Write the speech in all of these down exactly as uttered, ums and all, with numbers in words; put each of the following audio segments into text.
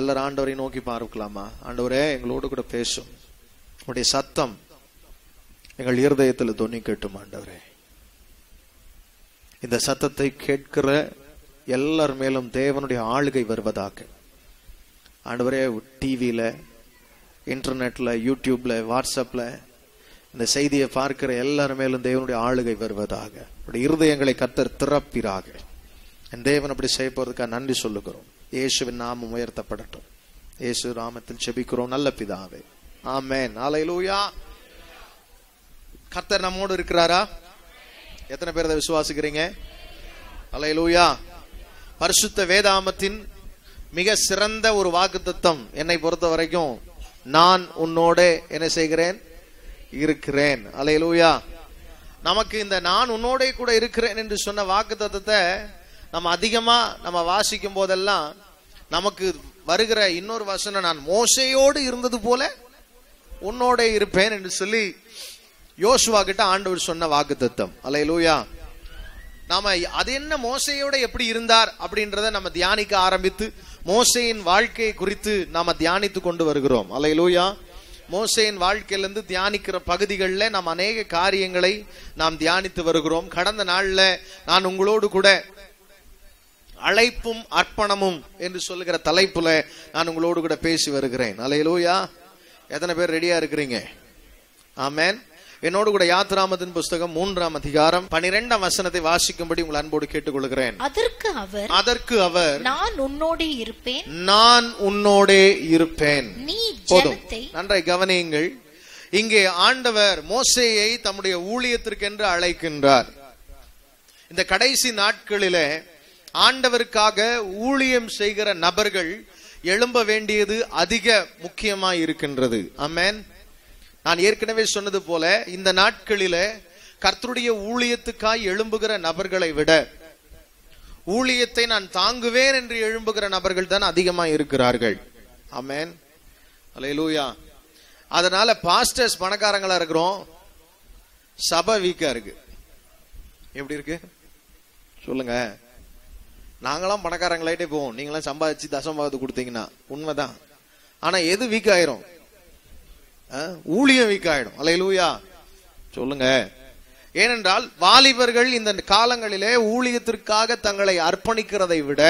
எல்லாரும் ஆண்டவரை நோக்கி பார்க்கலாமா? ஆண்டவரே, எங்களோடு கூட பேசும். உடைய சத்தம் எங்கள் இருதயத்தில் தொனிக்கட்டும். ஆண்டவரே, இந்த சத்தத்தை கேட்கிற எல்லார் மேலும் தேவனுடைய ஆளுகை வருவதாக. ஆண்டவரே, டிவியில, இன்டர்நெட்ல, யூடியூப்ல, வாட்ஸ்அப்ல இந்த செய்தியை பார்க்கிற எல்லார் மேலும் தேவனுடைய ஆளுகை வருவதாக. இருதயங்களை கர்த்தர் திறப்பிறாக. என் தேவன் அப்படி செய்ய போறதுக்காக நன்றி சொல்லுகிறோம். இயேசுவின் நாமம் உயர்த்தப்படட்டும். இயேசு நாமத்தில் ஜெபிக்கிறோம் நல்ல பிதாவே, ஆமென். ஹல்லேலூயா. கர்த்தர் நம்மோடு இருக்கிறாரா? எத்தனை பேர் அதை விசுவாசிக்கிறீங்க? ஹல்லேலூயா. பரிசுத்த வேதாமத்தின் மிக சிறந்த ஒரு வாக்குத்தத்தம் என்னை பொறுத்த வரைக்கும், நான் உன்னோட என்ன செய்கிறேன்? இருக்கிறேன். ஹல்லேலூயா. நமக்கு இந்த நான் உன்னோட கூட இருக்கிறேன் என்று சொன்ன வாக்குத்தத்தத்தை நம்ம அதிகமா நம்ம வாசிக்கும் போதெல்லாம் நமக்கு வருகிற இன்னொரு வசனம், நான் மோசேயோடு இருந்தது போல உன்னோட இருப்பேன் என்று சொல்லி யோசுவா கிட்ட ஆண்டவர் சொன்ன வாக்குத்தத்தம். ஹல்லேலூயா. நாம அது என்ன, மோசேயோட எப்படி இருந்தார் அப்படின்றத நம்ம தியானிக்க ஆரம்பித்து மோசேயின் வாழ்க்கை குறித்து நாம தியானித்து கொண்டு வருகிறோம். ஹல்லேலூயா. மோசேயின் வாழ்க்கையிலிருந்து தியானிக்கிற பகுதிகளில் நாம் அநேக காரியங்களை நாம் தியானித்து வருகிறோம். கடந்த நாள்ல நான் உங்களோடு கூட அழைப்பும் அர்ப்பணமும் என்று சொல்லுகிற தலைப்புல நான் உங்களோடு கூட பேசி வருகிறேன். ஹல்லேலூயா. எத்தனை பேர் ரெடியா இருக்கிறீங்க? ஆமென். என்னோடு கூட யாத்ராமத்தின் புஸ்தகம் மூன்றாம் அதிகாரம் பனிரெண்டாம் வசனத்தை வாசிக்கும்படி உங்கள் அன்போடு கேட்டுக்கொள்கிறேன். அதற்கு அவர் அதற்கு அவர் நான் உன்னோடே இருப்பேன், நான் உன்னோடே இருப்பேன். நீ போதும், ஜனத்தை. நன்றாய் கவனியுங்கள். இங்கே ஆண்டவர் மோசேயை தம்முடைய ஊழியத்திற்கென்று அழைக்கின்றார். இந்த கடைசி நாட்களிலே ஆண்டவருக்காக ஊழியம் செய்கிற நபர்கள் எழும்ப வேண்டியது அதிக முக்கியமாய் இருக்கின்றது. ஆமென். நான் ஏற்கனவே சொன்னது போல இந்த நாட்களிலே கர்த்தருடைய ஊழியத்துக்காய் எழும்புகிற நபர்களை விட ஊழியத்தை நான் தாங்குவேன் என்று எழும்புகிற நபர்கள் தான் அதிகமாக இருக்கிறார்கள். ஆமென். ஹல்லேலூயா. அதனால பாஸ்டர்ஸ் பணக்காரங்களா இருக்கிறோம், சபை வீக்கா இருக்கு. எப்படி இருக்கு சொல்லுங்க? நாங்களாம் பணக்காரங்களாயிட்டே போவோம், நீங்களாம் சம்பாதிச்சு தசம்பாகத்து கொடுத்தீங்கன்னா உண்மைதான். ஆனா எது வீக் ஆயிரும்? ஊழியம் வீக் ஆயிடும். ஹல்லேலூயா. சொல்லுங்க. ஏனென்றால் வாலிபர்கள் இந்த காலங்களிலே ஊழியத்திற்காக தங்களை அர்ப்பணிக்கிறதை விட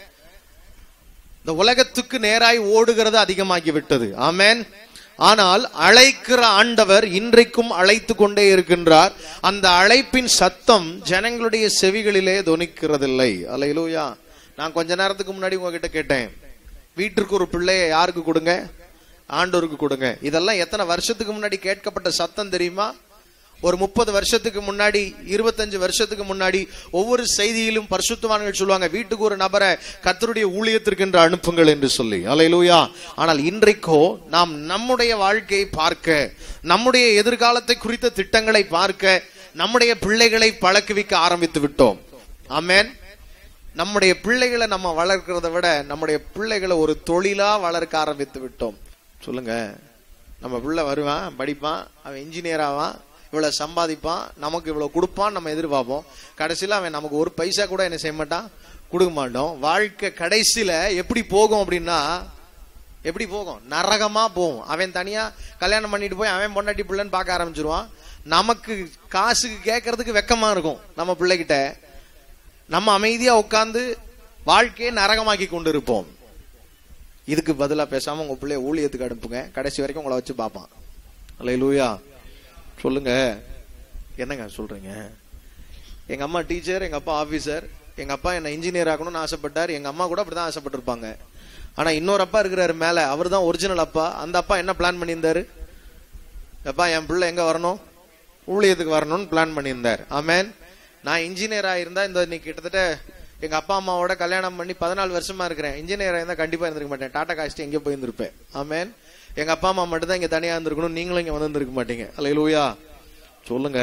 இந்த உலகத்துக்கு நேராய் ஓடுகிறது அதிகமாகிவிட்டது. ஆமென். ஆனால் அழைக்கிற ஆண்டவர் இன்றைக்கும் அழைத்து கொண்டே இருக்கின்றார். அந்த அழைப்பின் சத்தம் ஜனங்களுடைய செவிகளிலே தொனிக்கிறதில்லை. ஹல்லேலூயா. நான் கொஞ்ச நேரத்துக்கு முன்னாடி உங்ககிட்ட கேட்டேன், வீட்டிற்கு ஒரு பிள்ளையை யாருக்கு கொடுங்க? ஆண்டவருக்கு கொடுங்க. இதெல்லாம் எத்தனை வருஷத்துக்கு முன்னாடி கேட்கப்பட்ட சத்தம் தெரியுமா? ஒரு முப்பது வருஷத்துக்கு முன்னாடி, இருபத்தஞ்சு வருஷத்துக்கு முன்னாடி ஒவ்வொரு செய்தியிலும் பரிசுத்தவான்கள் சொல்லுவாங்க, வீட்டுக்கு ஒரு நபரை கர்த்தருடைய ஊழியத்திற்கு என்று அனுப்புங்கள் என்று சொல்லி. ஹல்லேலூயா. ஆனால் இன்றைக்கோ நாம் நம்முடைய வாழ்க்கையை பார்க்க, நம்முடைய எதிர்காலத்தை குறித்த திட்டங்களை பார்க்க, நம்முடைய பிள்ளைகளை பழக்குவிக்க ஆரம்பித்து விட்டோம். ஆமென். நம்முடைய பிள்ளைகளை நம்ம வளர்க்கிறத விட நம்முடைய பிள்ளைகளை ஒரு தொழிலா வளர்க்க ஆரம்பித்து விட்டோம். சொல்லுங்க. நம்ம பிள்ளை வருவான், படிப்பான், அவன் இன்ஜினியர் ஆவான், இவ்வளவு சம்பாதிப்பான், நமக்கு இவ்வளவு கொடுப்பான் நம்ம எதிர்பார்ப்போம். கடைசியில அவன் நமக்கு ஒரு பைசா கூட என்ன செய்ய மாட்டான், கொடுக்க மாட்டோம். வாழ்க்கை கடைசியில எப்படி போகும் அப்படின்னா, எப்படி போகும்? நரகமா போகும். அவன் தனியா கல்யாணம் பண்ணிட்டு போய் அவன் பொண்டாட்டி பிள்ளைன்னு பார்க்க ஆரம்பிச்சிருவான். நமக்கு காசுக்கு கேட்கறதுக்கு வெக்கமா இருக்கும். நம்ம பிள்ளைகிட்ட நம்ம அமைதியா உட்கார்ந்து வாழ்க்கையை நரகமாக்கி கொண்டு இருப்போம். இதுக்கு பதிலா பேசாம உங்க பிள்ளைய ஊழியத்துக்கு அனுப்புங்க, கடைசி வரைக்கும் உங்களை வச்சு பார்ப்பான். ஹல்லேலூயா. சொல்லுங்க. என்னங்க சொல்றீங்க? எங்க அம்மா டீச்சர், எங்க அப்பா ஆபீசர், எங்க அப்பா என்ன இன்ஜினியர் ஆகணும்னு ஆசைப்பட்டார். எங்க அம்மா கூட அப்படிதான் ஆசைப்பட்டிருப்பாங்க. ஆனா இன்னொரு அப்பா இருக்கிறாரு மேல, அவர் தான் ஒரிஜினல் அப்பா. அந்த அப்பா என்ன பிளான் பண்ணியிருந்தாரு? அப்பா என் பிள்ளை எங்க வரணும்? ஊழியத்துக்கு வரணும்னு பிளான் பண்ணியிருந்தார். ஆமென். நான் இன்ஜினியர் ஆயிருந்தா இந்த இன்னைக்கு கிட்டத்தட்ட எங்க அப்பா அம்மாவோட கல்யாணம் பண்ணி பதினாலு வருஷமா இருக்கிறேன். இன்ஜினியர் ஆயிருந்தா கண்டிப்பா இருந்திருக்க மாட்டேன், டாடா காஸ்ட் எங்கே போயிருந்திருப்பேன். ஆமென். எங்க அப்பா அம்மா மட்டும் தான் இங்க தனியா இருந்திருக்கணும், நீங்களும் இங்க வந்திருக்க மாட்டீங்க. ஹல்லேலூயா. சொல்லுங்க.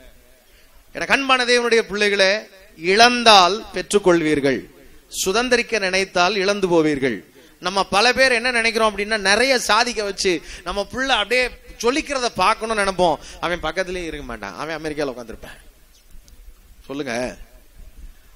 எனக்கு அன்பான தேவனுடைய பிள்ளைகளே, இழந்தால் பெற்றுக்கொள்வீர்கள், சுதந்திரிக்க நினைத்தால் இழந்து போவீர்கள். நம்ம பல பேர் என்ன நினைக்கிறோம் அப்படின்னா, நிறைய சாதிக்க வச்சு நம்ம பிள்ளை அப்படியே சொல்லிக்கிறத பார்க்கணும்னு நினைப்போம். அவன் பக்கத்திலேயே இருக்க மாட்டான், அவன் அமெரிக்காவில் உட்காந்துருப்பேன். சொல்லுங்க.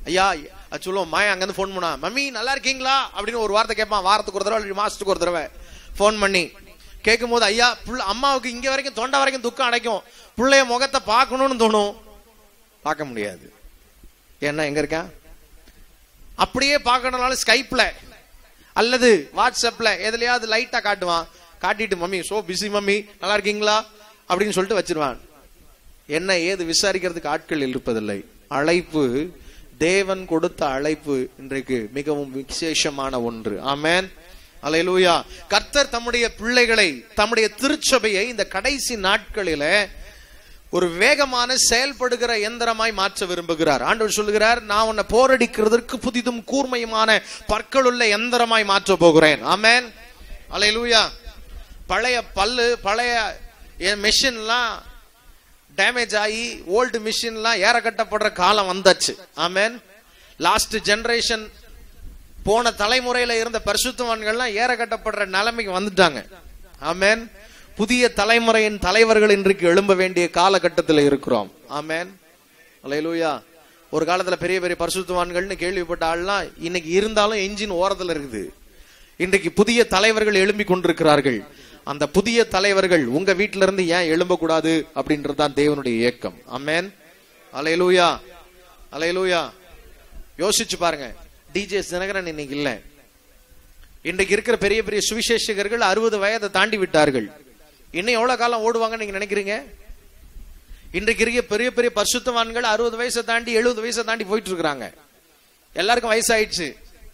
ஐயா சொல்லுவோம், மாயா அங்கிருந்து போன் பண்ணா, மம்மி நல்லா இருக்கீங்களா அப்படின்னு ஒரு வார்த்தை கேட்பான். வாரத்துக்கு ஒரு தடவை, மாசத்துக்கு ஒரு தடவை போன் பண்ணி கேட்கும் போது, ஐயா புள்ள அம்மாவுக்கு இங்க வரைக்கும் தொண்டை வரைக்கும் துக்கம் அடைக்கும், பிள்ளைய முகத்தை பார்க்கணும்னு தோணும், பார்க்க முடியாது. ஏன்னா எங்க இருக்கா? அப்படியே பார்க்கணும்னாலும் ஸ்கைப்ல அல்லது வாட்ஸ்அப்ல எதுலயாவது லைட்டா காட்டுவான். காட்டிட்டு மம்மி சோ பிஸி மம்மி நல்லா இருக்கீங்களா அப்படின்னு சொல்லிட்டு வச்சிருவான். என்ன ஏது விசாரிக்கிறதுக்கு ஆட்கள் இருப்பதில்லை. அழைப்பு, தேவன் கொடுத்த அழைப்பு இன்றைக்கு மிகவும் விசேஷமான ஒன்று. ஆமென், அல்லேலூயா. கர்த்தர் தம்முடைய பிள்ளைகளை, தம்முடைய திருச்சபையை இந்த கடைசி நாட்களில ஒரு வேகமான செயல்படுகிற எந்திரமாய் மாற்ற விரும்புகிறார். ஆண்டவர் சொல்லுகிறார், நான் உன்னை போரடிக்கிறதற்கு புதிதும் கூர்மையுமான பற்களுள்ள எந்திரமாய் மாற்ற போகிறேன். ஆமென், அல்லேலூயா. பழைய பல்லு, பழைய மெஷின்லாம் டேமேஜ் ஆகி ஓல்டு மிஷின்லாம் ஏற கட்டப்படுற காலம் வந்தாச்சு. ஆமென். லாஸ்ட் ஜெனரேஷன் போன தலைமுறையில இருந்த பரிசுத்தவான்கள்லாம் ஏற கட்டப்படுற நிலைமைக்கு வந்துட்டாங்க. ஆமென். புதிய தலைமுறையின் தலைவர்கள் இன்றைக்கு எழும்ப வேண்டிய காலகட்டத்தில் இருக்கிறோம். ஆமென், அல்லேலூயா. ஒரு காலத்துல பெரிய பெரிய பரிசுத்தவான்கள்னு கேள்விப்பட்ட ஆள்லாம் இன்னைக்கு இருந்தாலும் என்ஜின் ஓரத்துல இருக்குது. இன்றைக்கு புதிய தலைவர்கள் எழும்பி கொண்டிருக்கிறார்கள். அந்த புதிய தலைவர்கள் உங்க வீட்டில இருந்து ஏன் எழும்ப கூடாது அப்படின்றதுதான் தேவனுடைய இயக்கம். ஆமென், அல்லேலூயா, அல்லேலூயா. யோசிச்சு பாருங்க, டிஜே தினகரன் இன்னைக்கு இல்ல. இன்றைக்கு இருக்கிற பெரிய பெரிய சுவிசேஷகர்கள் அறுபது வயதை தாண்டி விட்டார்கள். இன்னும் எவ்வளவு காலம் ஓடுவாங்கன்னு நீங்க நினைக்கிறீங்க? இன்றைக்கு இருக்க பெரிய பெரிய பரிசுத்தவான்கள் அறுபது வயசை தாண்டி எழுபது வயசை தாண்டி போயிட்டு இருக்கிறாங்க. எல்லாருக்கும் வயசாயிடுச்சு.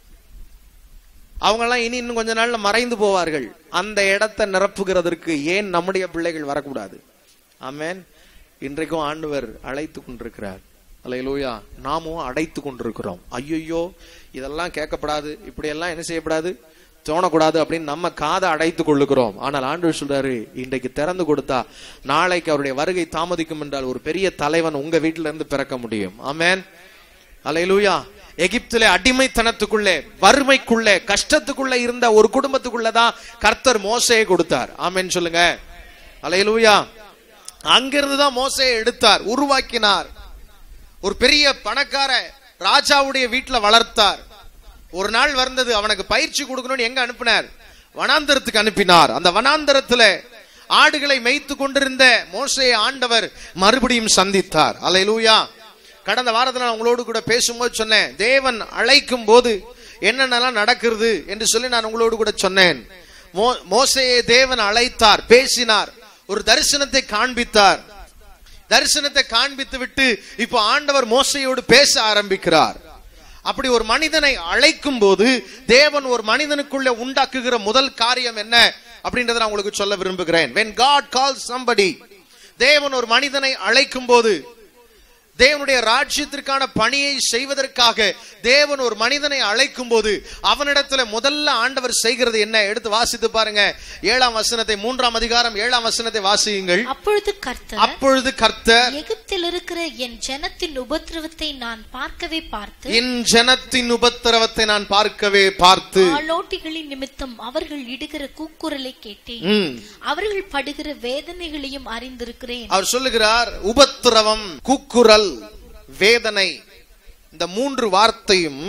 அவங்க எல்லாம் இனி இன்னும் கொஞ்ச நாள்ல மறைந்து போவார்கள். அந்த இடத்தை நிரப்புகிறதற்கு ஏன் நம்முடைய பிள்ளைகள் வரக்கூடாது? ஆமென். இன்றைக்கும் ஆண்டவர் அழைத்து கொண்டிருக்கிறார். அல்லேலூயா. நாமும் அடைத்து கொண்டிருக்கிறோம். ஐயோ இதெல்லாம் கேட்கப்படாது, இப்படி எல்லாம் என்ன செய்யப்படாது, தோணக்கூடாது அப்படின்னு நம்ம காதை அடைத்து கொள்ளுகிறோம். ஆனால் ஆண்டவர் சொல்றாரு, இன்றைக்கு திறந்து கொடுத்தா நாளைக்கு அவருடைய வருகை தாமதிக்கும் என்றால் ஒரு பெரிய தலைவன் உங்க வீட்டில இருந்து பிறக்க முடியும். ஆமென், அல்லேலூயா. எகிப்திலே அடிமைத்தனத்துக்குள்ளே, வறுமைக்குள்ளே, கஷ்டத்துக்குள்ளே இருந்த ஒரு குடும்பத்துக்குள்ளதான் கர்த்தர் மோசேயை கொடுத்தார். ஆமென் சொல்லுங்க, அல்லேலூயா. அங்கிருந்துதான் மோசேயை எடுத்தார், உருவாக்கினார். ஒரு பெரிய பணக்கார ராஜாவுடைய வீட்டுல வளர்த்தார். ஒரு நாள் வந்தது, அவனுக்கு பயிற்சி கொடுக்கணும்னு எங்க அனுப்பினார்? வனாந்தரத்துக்கு அனுப்பினார். அந்த வனாந்தரத்துல ஆடுகளை மேய்த்து கொண்டிருந்த மோசேயை ஆண்டவர் மறுபடியும் சந்தித்தார். அல்லேலூயா. கடந்த வாரத்தில் நான் உங்களோடு கூட பேசும்போது சொன்னேன், தேவன் அழைக்கும் போது என்னென்னலாம் நடக்கிறது என்று சொல்லி நான் உங்களோடு கூட சொன்னேன். மோசேயை தேவன் அழைத்தார், பேசினார், ஒரு தரிசனத்தை காண்பித்தார். தரிசனத்தை காண்பித்து விட்டு இப்போ ஆண்டவர் மோசேயோடு பேச ஆரம்பிக்கிறார். அப்படி ஒரு மனிதனை அழைக்கும் போது தேவன் ஒரு மனிதனுக்குள்ள உண்டாக்குகிற முதல் காரியம் என்ன அப்படின்றத நான் உங்களுக்கு சொல்ல விரும்புகிறேன். When God calls somebody, தேவன் ஒரு மனிதனை அழைக்கும் போது, தேவனுடைய ராஜ்யத்திற்கான பணியை செய்வதற்காக தேவன் ஒரு மனிதனை அழைக்கும் போது அவனிடத்துல முதல்ல ஆண்டவர் செய்கிறது என்ன? எடுத்து வாசித்து பாருங்க. ஏழாம் வசனத்தை, மூன்றாம் அதிகாரம் ஏழாம் வசனத்தை வாசியுங்கள். அப்பொழுது கர்த்தர் அப்பொழுது கர்த்தர் எகிப்தில் இருக்கிற என் ஜனத்தின் உபத்திரவத்தை நான் பார்க்கவே பார்த்து என் ஜனத்தின் உபத்திரவத்தை நான் பார்க்கவே பார்த்து ஆளோட்டிகளின் நிமித்தம் அவர்கள் இடுகிற கூக்குரலை கேட்டேன், அவர்கள் படுகிற வேதனைகளையும் அறிந்திருக்கிறேன். அவர் சொல்லுகிறார், உபத்திரவம், கூக்குரல், வேதனை, இந்த மூன்று வார்த்தையும்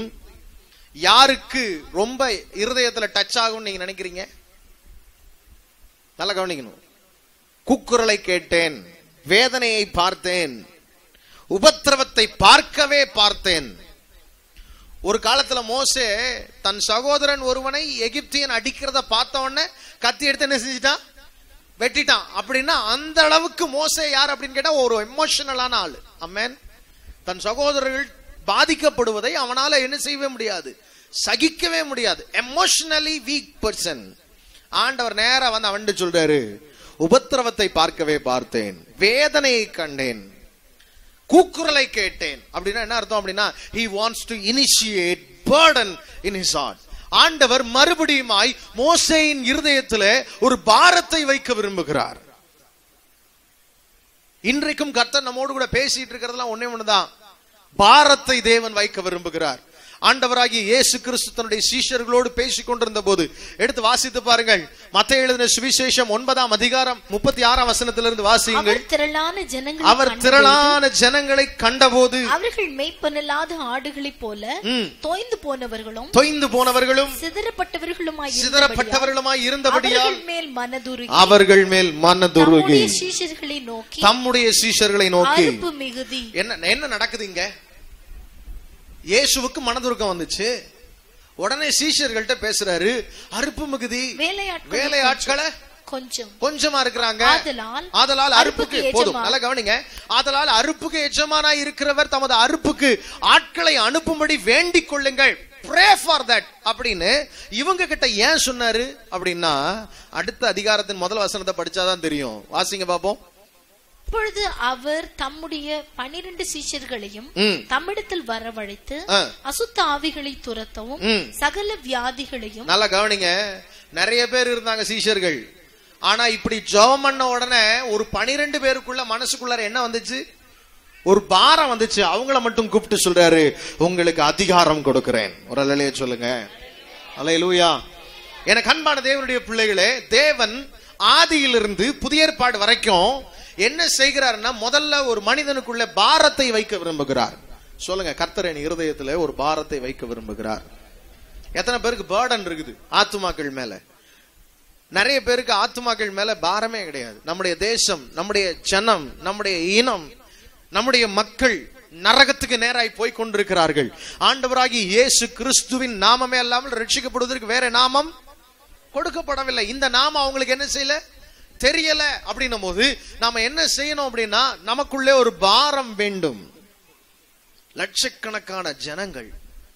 யாருக்கு ரொம்ப இருதயத்துல டச் ஆகும் நீங்க நினைக்கிறீங்க? நல்லா கவனிக்கணும். கூக்குரலை கேட்டேன், வேதனையை பார்த்தேன், உபத்திரவத்தை பார்க்கவே பார்த்தேன். ஒரு காலத்துல மோசே தன் சகோதரன் ஒருவனை எகிப்தியன் அடிக்கிறத பார்த்த உடனே கத்தி எடுத்து என்ன செஞ்சிட்டான்? வெட்டிட்டான். அப்படின்னா அந்த அளவுக்கு மோசே யார் அப்படின்னு கேட்டா ஒரு எமோஷனலான ஆளு. ஆமென். தன் சகோதரர்கள் பாதிக்கப்படுவதை அவனால என்ன செய்யவே முடியாது, சகிக்கவே முடியாது. Emotionally weak person. ஆண்டவர் நேரா வந்து அவன் சொல்றாரு, உபத்திரவத்தை பார்க்கவே பார்த்தேன், வேதனையை கண்டேன், கூக்குரலை கேட்டேன். அப்படின்னா என்ன அர்த்தம் அப்படின்னா, he wants to initiate burden in his heart. ஆண்டவர் மறுபடியுமாய் மோசேயின் இருதயத்திலே ஒரு பாரத்தை வைக்க விரும்புகிறார். இன்றைக்கும் கர்த்தர் நம்மோடு கூட பேசிட்டு இருக்கிறதெல்லாம் ஒண்ணே ஒண்ணுதான், பாரத்தை தேவன் வைக்க விரும்புகிறார். ஆண்டவராகிய இயேசு கிறிஸ்து தன்னுடைய சீஷர்களோடு பேசிக் கொண்டிருந்த போது எடுத்து வாசித்து பாருங்கள். மத்தேயு எழுதின சுவிசேஷம் ஒன்பதாம் அதிகாரம் முப்பத்தி ஆறாம் வசனத்திலிருந்து வாசியுங்கள். திரளான ஜனங்கள் அவர் திரளான ஜனங்களை கண்டபோது அவர்கள் மேய்ப்பனில்லாத ஆடுகளைப் போல தோய்ந்து போனவர்களும் தொய்ந்து போனவர்களும் சிதறப்பட்டவர்களுமாய் சிதறப்பட்டவர்களுமாய் இருந்தபடியால் மேல் மனதுருகி அவர்கள் மேல் மனதுருகி சீஷர்களை நோக்கி தம்முடைய சீஷர்களை நோக்கி அறுப்பு மிகுதி. என்ன என்ன நடக்குது இங்க? இயேசுவுக்கு மனதுருக்கம் வந்துச்சு. உடனே சீஷர்கள்ட்ட பேசுறாரு, அறுப்பு மிகுதி, வேலையாட்களை கொஞ்சம் கொஞ்சமா இருக்கிறாங்க, ஆதலால் அறுப்புக்கு போதும். நல்லா கவனிங்க. ஆதலால் அறுப்புக்கு எஜமானா இருக்கிறவர் தமது அறுப்புக்கு ஆட்களை அனுப்பும்படி வேண்டிக் கொள்ளுங்கள், pray for that அப்படின்னு இவங்க கிட்ட ஏன் சொன்னாரு அப்படின்னா, அடுத்த அதிகாரத்தின் முதல் வசனத்தை படிச்சாதான் தெரியும். வாசிங்க பாப்போம். அப்பொழுது அவர் தம்முடைய பனிரெண்டு சீஷர்களையும் தம்மிடத்தில் வரவழைத்து அசுத்த ஆவிகளை துரத்தவும் சகல வியாதிகளையும். நல்லா கவனிங்க. நிறைய பேர் இருந்தாங்க சீஷர்கள். ஆனா இப்படி ஜெபம் பண்ண உடனே ஒரு பனிரெண்டு பேருக்குள்ள மனசுக்குள்ளார என்ன வந்துச்சு? ஒரு பாரம் வந்துச்சு. அவங்கள மட்டும் கூப்பிட்டு சொல்றாரு, உங்களுக்கு அதிகாரம் கொடுக்கிறேன். ஒரு அல்லேலூயா சொல்லுங்க. அல்லேலூயா. எனக்கு அன்பான தேவனுடைய பிள்ளைகளே, தேவன் ஆதியிலிருந்து புதிய ஏற்பாடு வரைக்கும் என்ன செய்கிறார்னா, முதல்ல ஒரு மனிதனுக்குள்ள பாரத்தை வைக்க விரும்புகிறார். சொல்லுங்க, கர்த்தர் என் இருதயத்துல ஒரு பாரத்தை வைக்க விரும்புகிறார். எத்தனை பேருக்கு பர்டன் இருக்குது ஆத்துமாக்கள் மேல? நிறைய பேருக்கு ஆத்துமாக்கள் மேல பாரமே கிடையாது. நம்முடைய தேசம், நம்முடைய ஜனம், நம்முடைய இனம், நம்முடைய மக்கள் நரகத்துக்கு நேராய் போய் கொண்டிருக்கிறார்கள். ஆண்டவராகிய இயேசு கிறிஸ்துவின் நாமமே அல்லாமல் ரட்சிக்கப்படுவதற்கு வேற நாமம் கொடுக்கப்படவில்லை. இந்த நாமம் அவங்களுக்கு என்ன செய்யல, தெரியல. அப்படின்னும் போது நாம என்ன செய்யணும் அப்படின்னா, நமக்குள்ளே ஒரு பாரம் வேண்டும். லட்சக்கணக்கான ஜனங்கள்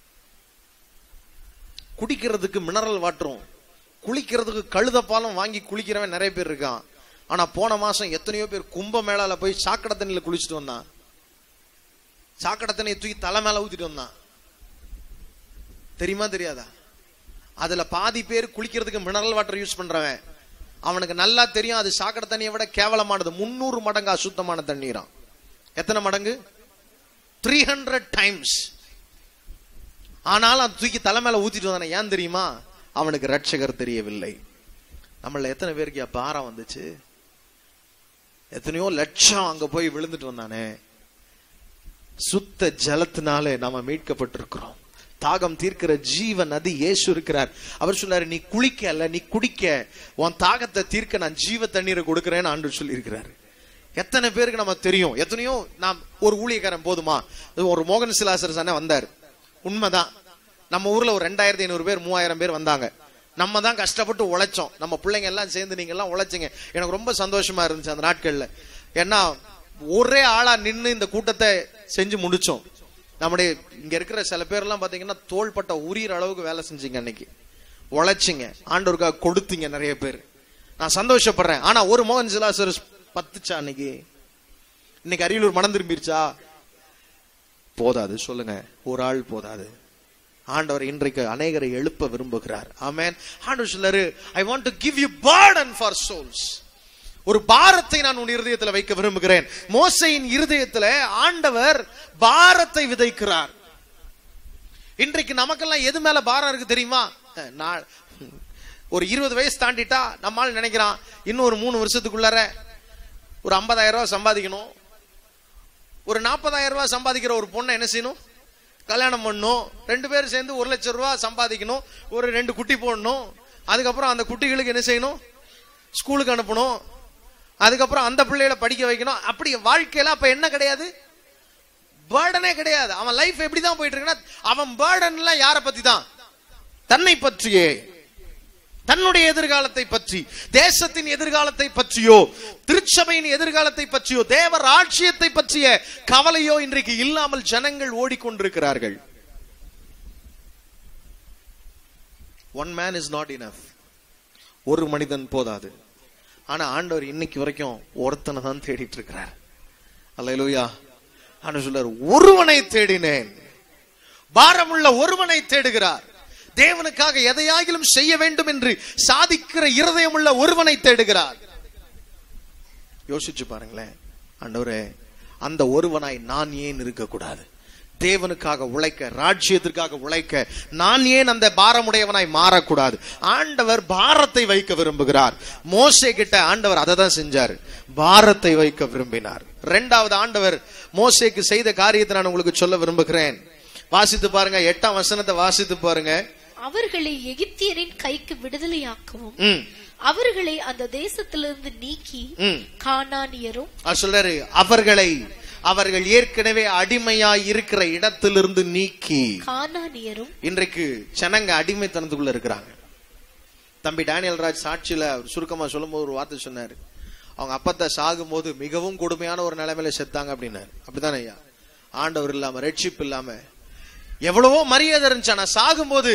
குடிக்கிறதுக்கு மினரல் வாட்டரும், குளிக்கிறதுக்கு கழுத பாலம் வாங்கி குளிக்கிறவன் நிறைய பேர் இருக்கான். ஆனா போன மாசம் எத்தனையோ பேர் கும்ப மேளால போய் சாக்கடை தண்ணியில குளிச்சுட்டு வந்தான். சாக்கடை தண்ணியை தூக்கி தலை மேல ஊத்திட்டு வந்தான். தெரியுமா தெரியாதா? அதுல பாதி பேர் குளிக்கிறதுக்கு மினரல் வாட்டர் யூஸ் பண்றவன். அவனுக்கு நல்லா தெரியும் அது சாக்கடை தண்ணியை விட கேவலமானது. முன்னூறு மடங்கு அசுத்தமான தண்ணீராம். எத்தனை மடங்கு? Three hundred times. ஆனாலும் அது தூக்கி தலைமையில ஊத்திட்டு வந்தானே. ஏன் தெரியுமா? அவனுக்கு ரட்சகர் தெரியவில்லை. நம்மள எத்தனை பேருக்கு பாரம் வந்துச்சு? எத்தனையோ லட்சம் அங்க போய் விழுந்துட்டு வந்தானே. சுத்த ஜலத்தினாலே நாம மீட்கப்பட்டிருக்கிறோம். தாகம் தீர்க்கிற ஜீவ நதி இயேசு இருக்கிறார். அவர் சொன்னாரு, நீ குளிக்க அல்ல, நீ குடிக்க, உன் தாகத்தை தீர்க்க நான் ஜீவ தண்ணீரை கொடுக்கிறேன்னு ஆண்டவர் சொல்லி இருக்கிறாரு. எத்தனை பேருக்கு நம்ம தெரியும்? எத்தனையோ நாம் ஒரு ஊழியக்காரன் போதுமா? ஒரு மோகன் சிலாசர் சானே வந்தார். உண்மைதான். நம்ம ஊர்ல ஒரு ரெண்டாயிரத்தி ஐநூறு பேர் மூவாயிரம் பேர் வந்தாங்க. நம்ம தான் கஷ்டப்பட்டு உழைச்சோம். நம்ம பிள்ளைங்க எல்லாம் சேர்ந்து நீங்க எல்லாம் உழைச்சிங்க. எனக்கு ரொம்ப சந்தோஷமா இருந்துச்சு அந்த நாட்கள்ல. ஏன்னா ஒரே ஆளா நின்று இந்த கூட்டத்தை செஞ்சு முடிச்சோம். நம்முடைய இங்க இருக்கிற சில பேர் எல்லாம் பாத்தீங்கன்னா தோள்பட்ட உரியிற அளவுக்கு வேலை செஞ்சீங்க. அன்னைக்கு உழைச்சிங்க, ஆண்டவருக்காக கொடுத்தீங்க நிறைய பேர். நான் சந்தோஷப்படுறேன். ஆனா ஒரு மோகன் சிலாசர் பத்துச்சா? அன்னைக்கு இன்னைக்கு அரியலூர் மனம் திரும்பிருச்சா? போதாது. சொல்லுங்க, ஒரு ஆள் போதாது. ஆண்டவர் இன்றைக்கு அநேகரை எழுப்ப விரும்புகிறார். ஆமென். ஆண்டவர் சொல்றாரு, I want to give you burden for souls. ஒரு பாரத்தை நான் உன் இருதயத்தில் வைக்க விரும்புகிறேன். மோசேயின் இருதயத்தில் ஆண்டவர் பாரத்தை விதைக்கிறார். இன்றைக்கு நமக்கெல்லாம் எது மேல பாரம் இருக்கு தெரியுமா? நான் ஒரு இருபது வயசு தாண்டிட்டா நம்மால் நினைக்கிறான், இன்னும் ஒரு மூணு வருஷத்துக்குள்ளார ஒரு ஐம்பதாயிரம் ரூபாய் சம்பாதிக்கணும். ஒரு நாற்பதாயிரம் ரூபாய் சம்பாதிக்கிற ஒரு பொண்ணை என்ன செய்யணும்? கல்யாணம் பண்ணணும். ரெண்டு பேரும் சேர்ந்து ஒரு லட்சம் ரூபாய் சம்பாதிக்கணும். ஒரு ரெண்டு குட்டி போடணும். அதுக்கப்புறம் அந்த குட்டிகளுக்கு என்ன செய்யணும்? ஸ்கூலுக்கு அனுப்பணும். அதுக்கப்புறம் அந்த பிள்ளைகளை படிக்க வைக்கணும். அப்படி வாழ்க்கையில அப்ப என்ன கிடையாது? பர்டனே கிடையாது. அவன் லைஃப் எப்படிதான் போயிட்டு இருக்குன்னா, அவன் பர்டன் எல்லாம் யாரை பத்தி தான்? தன்னை பற்றியே, தன்னுடைய எதிர்காலத்தை பற்றி, தேசத்தின் எதிர்காலத்தை பற்றியோ, திருச்சபையின் எதிர்காலத்தை பற்றியோ, தேவ ராஜ்யத்தை பற்றிய கவலையோ இன்றைக்கு இல்லாமல் ஜனங்கள் ஓடிக்கொண்டிருக்கிறார்கள். One man is not enough. ஒரு மனிதன் போதாது. ஆனா ஆண்டவர் இன்னைக்கு வரைக்கும் ஒருத்தனை தான் தேடிட்டு இருக்கிறார். அல்லேலூயா. ஆண்டவர் சொல்றார், ஒருவனை தேடினேன். பாரமுள்ள ஒருவனை தேடுகிறார். தேவனுக்காக எதையாகிலும் செய்ய வேண்டும் என்று சாதிக்கிற இருதயம் உள்ள ஒருவனை தேடுகிறார். யோசிச்சு பாருங்களேன். ஆண்டவரே, அந்த ஒருவனாய் நான் ஏன் இருக்கக்கூடாது? தேவனுக்காக உழைக்க, ராஜ்யத்திற்காக உழைக்க. நான் ஏன் அந்த பாரமுடையவனாய் மாறக்கூடாது? ஆண்டவர் பாரத்தை வைக்க விரும்புகிறார். மோசே கிட்ட ஆண்டவர் அதை தான் செஞ்சாரு, பாரத்தை வைக்க விரும்பினார். இரண்டாவது ஆண்டவர் மோசேக்கு செய்த காரியத்தை நான் உங்களுக்கு சொல்ல விரும்புகிறேன். வாசித்து பாருங்க, எட்டாம் வசனத்தை வாசித்து பாருங்க. அவர்களை எகிப்தியரின் கைக்கு விடுதலையாக்கவும் அவர்களை அந்த தேசத்திலிருந்து நீக்கி கானானியரும் சொல்றாரு, அவர்களை அவர்கள் ஏற்கனவே அடிமையாய் இருக்கிற இடத்திலிருந்து நீக்கி. கானானியரும் இன்றைக்கு ஜனங்க அடிமைத்தனத்துக்குள்ள இருக்கிறாங்க. தம்பி டேனியல் ராஜ் சாட்சியில சுருக்கமா சொல்லும் போது ஒரு வார்த்தை சொன்னாரு, அவங்க அப்பத்தை சாகும் போது மிகவும் கொடுமையான ஒரு நிலைமையில செத்தாங்க அப்படின்னாரு. அப்படித்தானே ஐயா? ஆண்டவர் இல்லாம, ரட்சிப்பு இல்லாம எவ்வளவோ மரியாதை இருந்துச்சு. ஆனா சாகும் போது,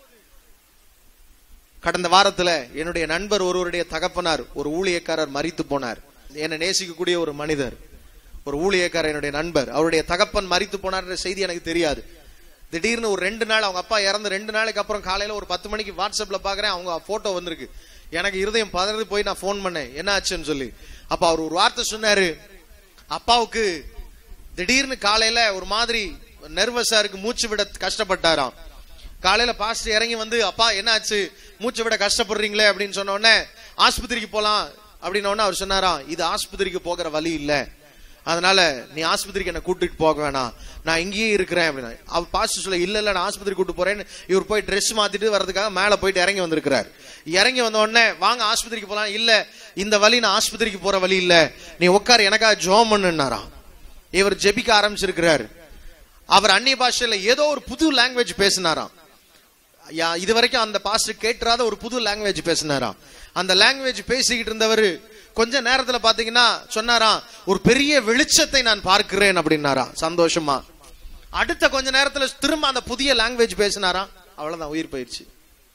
கடந்த வாரத்துல என்னுடைய நண்பர் ஒருவருடைய தகப்பனார், ஒரு ஊழியக்காரர் மரித்து போனார். என்னை நேசிக்கக்கூடிய ஒரு மனிதர், ஒரு ஊழியக்காரர், என்னுடைய நண்பர், அவருடைய தகப்பன் மரித்து போனார்ன்ற செய்தி எனக்கு தெரியாது. திடீர்னு ஒரு ரெண்டு நாள், அவங்க அப்பா இறந்து ரெண்டு நாளைக்கு அப்புறம் காலையில ஒரு பத்து மணிக்கு வாட்ஸ்அப்ல பாக்குறேன், அவங்க போட்டோ வந்திருக்கு. எனக்கு இருதயம் பதறது போய் நான் போன் பண்ணேன், என்ன ஆச்சுன்னு சொல்லி. அப்ப அவர் ஒரு வார்த்தை சொன்னாரு, அப்பாவுக்கு திடீர்னு காலையில ஒரு மாதிரி நர்வஸா இருக்கு, மூச்சு விட கஷ்டப்பட்டாராம். காலையில பாஸ்டர் இறங்கி வந்து, அப்பா என்ன ஆச்சு, மூச்சு விட கஷ்டப்படுறீங்களே அப்படின்னு சொன்ன உடனே, ஆஸ்பத்திரிக்கு போலாம் அப்படின்னு அவர் சொன்னாராம், இது ஆஸ்பத்திரிக்கு போகிற வழி இல்ல, அதனால நீ ஆஸ்பத்திரிக்கு என்ன கூட்டிட்டு போக வேணாம், நான் இங்கேயே இருக்கிறேன் அப்படின்னா. அவர் பாஸ்டர் சொல்ல, இல்ல இல்ல நான் ஆஸ்பத்திரி கூட்டு போறேன்னு இவர் போய் ட்ரெஸ் மாத்திட்டு வர்றதுக்காக மேல போயிட்டு இறங்கி வந்திருக்கிறார். இறங்கி வந்த உடனே, வாங்க ஆஸ்பத்திரிக்கு போலாம். இல்ல, இந்த வழி நான் ஆஸ்பத்திரிக்கு போற வழி இல்ல, நீ உட்கார், எனக்காக ஜெபம் பண்ணுனாராம். இவர் ஜெபிக்க ஆரம்பிச்சிருக்கிறார். அவர் அந்நிய பாஷையில ஏதோ ஒரு புது லாங்குவேஜ் பேசினாராம். இது வரைக்கும் அந்த பாஸ்டர் கேட்டுறாத ஒரு புது லாங்குவேஜ் பேசினாராம். அந்த லாங்குவேஜ் பேசிக்கிட்டு இருந்தவர் கொஞ்ச நேரத்துல பாத்தீங்கன்னா சொன்னாராம், ஒரு பெரிய வெளிச்சத்தை நான் பார்க்கிறேன் அப்படின்னாராம் சந்தோஷமா. அடுத்த கொஞ்ச நேரத்துல திரும்ப அந்த புதிய லாங்குவேஜ் பேசினாராம். அவ்வளவுதான், உயிர் போயிடுச்சு.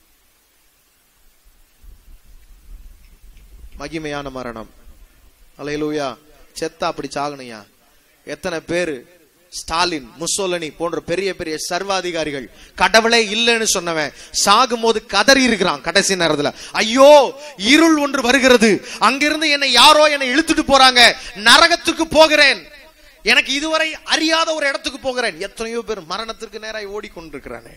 மகிமையான மரணம். அல்லேலூயா. செத்தா அப்படி சாகணையா? எத்தனை பேரு ஸ்டாலின், முசோலினி போன்ற பெரிய பெரிய சர்வாதிகாரிகள், கடவுளே இல்லைன்னு சொன்னவன் சாகும் போது கதறி இருக்கிறான். கடைசி நேரத்துல, ஐயோ இருள் ஒன்று வருகிறது, அங்கிருந்து என்னை யாரோ என்னை இழுத்துட்டு போறாங்க, நரகத்துக்கு போகிறேன், எனக்கு இதுவரை அறியாத ஒரு இடத்துக்கு போகிறேன். எத்தனையோ பேர் மரணத்திற்கு நேராய் ஓடிக்கொண்டிருக்கிறானே.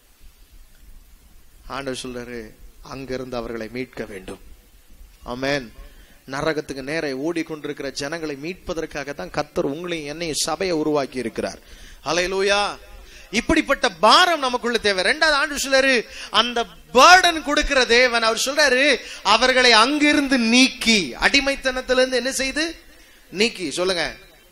ஆண்டவர் சொல்றாரு, அங்கிருந்து அவர்களை மீட்க வேண்டும். ஆமென். நரகத்துக்கு நேர ஓடிக்கொண்டிருக்கிற ஜனங்களை மீட்பதற்காக தான் கர்த்தர் உங்களையும் என்னையும் சபையை உருவாக்கி இருக்கிறார். ஹல்லேலூயா. இப்படிப்பட்ட பாரம் நமக்குள்ள தேவை. ரெண்டாவது ஆண்டு சொல்றாரு, அந்த பர்டன் கொடுக்கிற தேவன். அவர் சொல்றாரு, அவர்களை அங்கிருந்து நீக்கி, அடிமைத்தனத்திலிருந்து என்ன செய்து நீக்கி. சொல்லுங்க,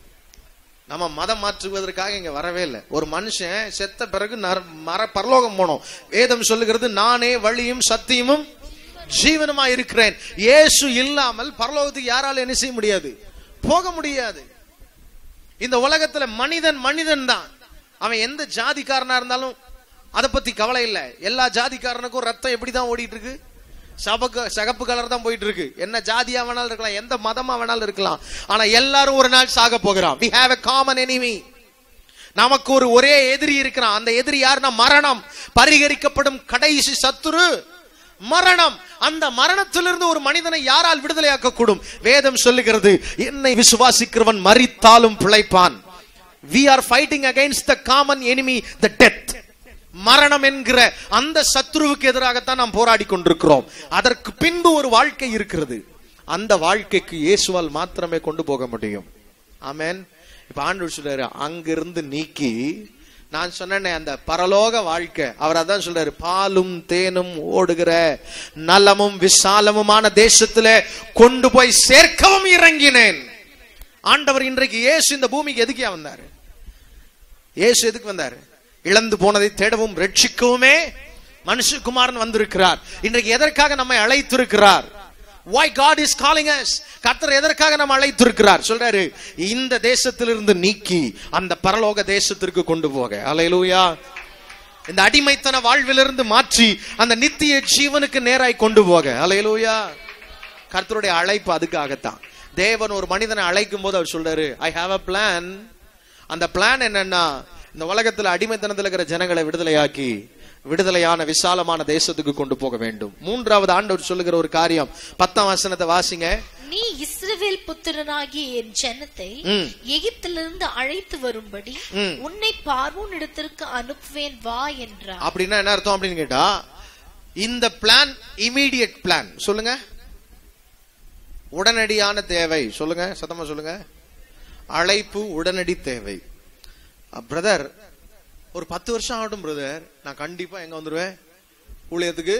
நம்ம மதம் மாற்றுவதற்காக இங்க வரவே இல்லை. ஒரு மனுஷன் செத்த பிறகு மர பரலோகம் போனோம். வேதம் சொல்லுகிறது, நானே வழியும் சத்தியமும் ஜீவனுமா இருக்கிறேன். இயேசு இல்லாமல் பரலோகத்துக்கு யாரால என்ன செய்ய முடியாது, போக முடியாது. இந்த உலகத்துல மனிதன் மனிதன் தான். அவன் எந்த ஜாதிக்காரனா இருந்தாலும் அதை பத்தி கவலை இல்லை. எல்லா ஜாதிக்காரனுக்கும் ரத்தம் எப்படிதான் ஓடிட்டு இருக்கு, சபக்கு சகப்பு கலர் தான் போயிட்டு இருக்கு. என்ன ஜாதியா வேணாலும் இருக்கலாம், எந்த மதமா வேணாலும் இருக்கலாம், ஆனா எல்லாரும் ஒரு நாள் சாக போகிறான். we have a common enemy. நமக்கு ஒரு ஒரே எதிரி இருக்கிறான். அந்த எதிரி யாருன்னா மரணம். பரிகரிக்கப்படும் கடைசி சத்துரு மரணம். அந்த மரணத்திலிருந்து ஒரு மனிதனை யாரால் விடுதலையாக்க கூடும்? வேதம் சொல்லுகிறது, என்னை விசுவாசிக்கிறவன் மரித்தாலும் பிழைப்பான். we are fighting against the common enemy, the death. மரணம் என்கிற அந்த சத்துருவுக்கு எதிராகத்தான் நாம் போராடி கொண்டிருக்கிறோம். அதற்கு பின்பு ஒரு வாழ்க்கை இருக்கிறது. அந்த வாழ்க்கைக்கு இயேசுவால் மாத்திரமே கொண்டு போக முடியும். ஆமென். இப்ப ஆண்டவர் சொல்றாரு, அங்கிருந்து நீக்கி, நான் சொன்னேன் அந்த பரலோக வாழ்க்கை, அவர் அதான் சொல்றாரு, பாலும் தேனும் ஓடுகிற நலமும் விசாலமுமான தேசத்துல கொண்டு போய் சேர்க்கவும் இறங்கினேன். ஆண்டவர் இன்றைக்கு இயேசு இந்த பூமிக்கு எதுக்கே வந்தாரு? இயேசு எதுக்கு வந்தாரு? இழந்து போனதை தேடவும் ரட்சிக்கவுமே மனுஷகுமாரன் வந்திருக்கிறார். இன்றைக்கு எதற்காக நம்மை அழைத்திருக்கிறார்? Why God is calling us? கர்த்தர் எதற்காக நம்ம அழைத்திருக்கிறார்? சொல்றாரு, இந்த தேசத்திலிருந்து நீக்கி அந்த பரலோக தேசத்திற்கு கொண்டு போக. அல்லேலூயா. இந்த அடிமைத்தன வாழ்விலிருந்து மாற்றி அந்த நித்திய ஜீவனுக்கு நேராய் கொண்டு போக. அல்லேலூயா. கர்த்தருடைய அழைப்பு அதுக்காகத்தான். தேவன் ஒரு மனிதனை அழைக்கும் போது அவர் சொல்றாரு, I have a plan. அந்த பிளான் என்னன்னா, இந்த உலகத்துல அடிமைத்தனத்தில் இருக்கிற ஜனங்களை விடுதலையாக்கி விடுதலையான விசாலமான தேசத்துக்கு கொண்டு போக வேண்டும். மூன்றாவது ஆண்டவர் சொல்லுகிற ஒரு காரியம், பத்தாம் வசனத்தை வாசிங்க. நீ இஸ்ரவேல் புத்திரனாகிய என் ஜனத்தை எகிப்திலிருந்து அழைத்து வரும்படி உன்னை பார்வோன் இடத்திற்கு அனுப்புவேன் வா என்றார். அப்படின்னா என்ன அர்த்தம் அப்படின்னு கேட்டா, இந்த பிளான் இமீடியட் பிளான். சொல்லுங்க, உடனடியான தேவை. சொல்லுங்க, சத்தமா சொல்லுங்க. அழைப்பு உடனடி தேவை. பிரதர், ஒரு பத்து வருஷம் ஆகட்டும் பிரதர், நான் கண்டிப்பா எங்க வந்துருவேன் ஊழியத்துக்கு.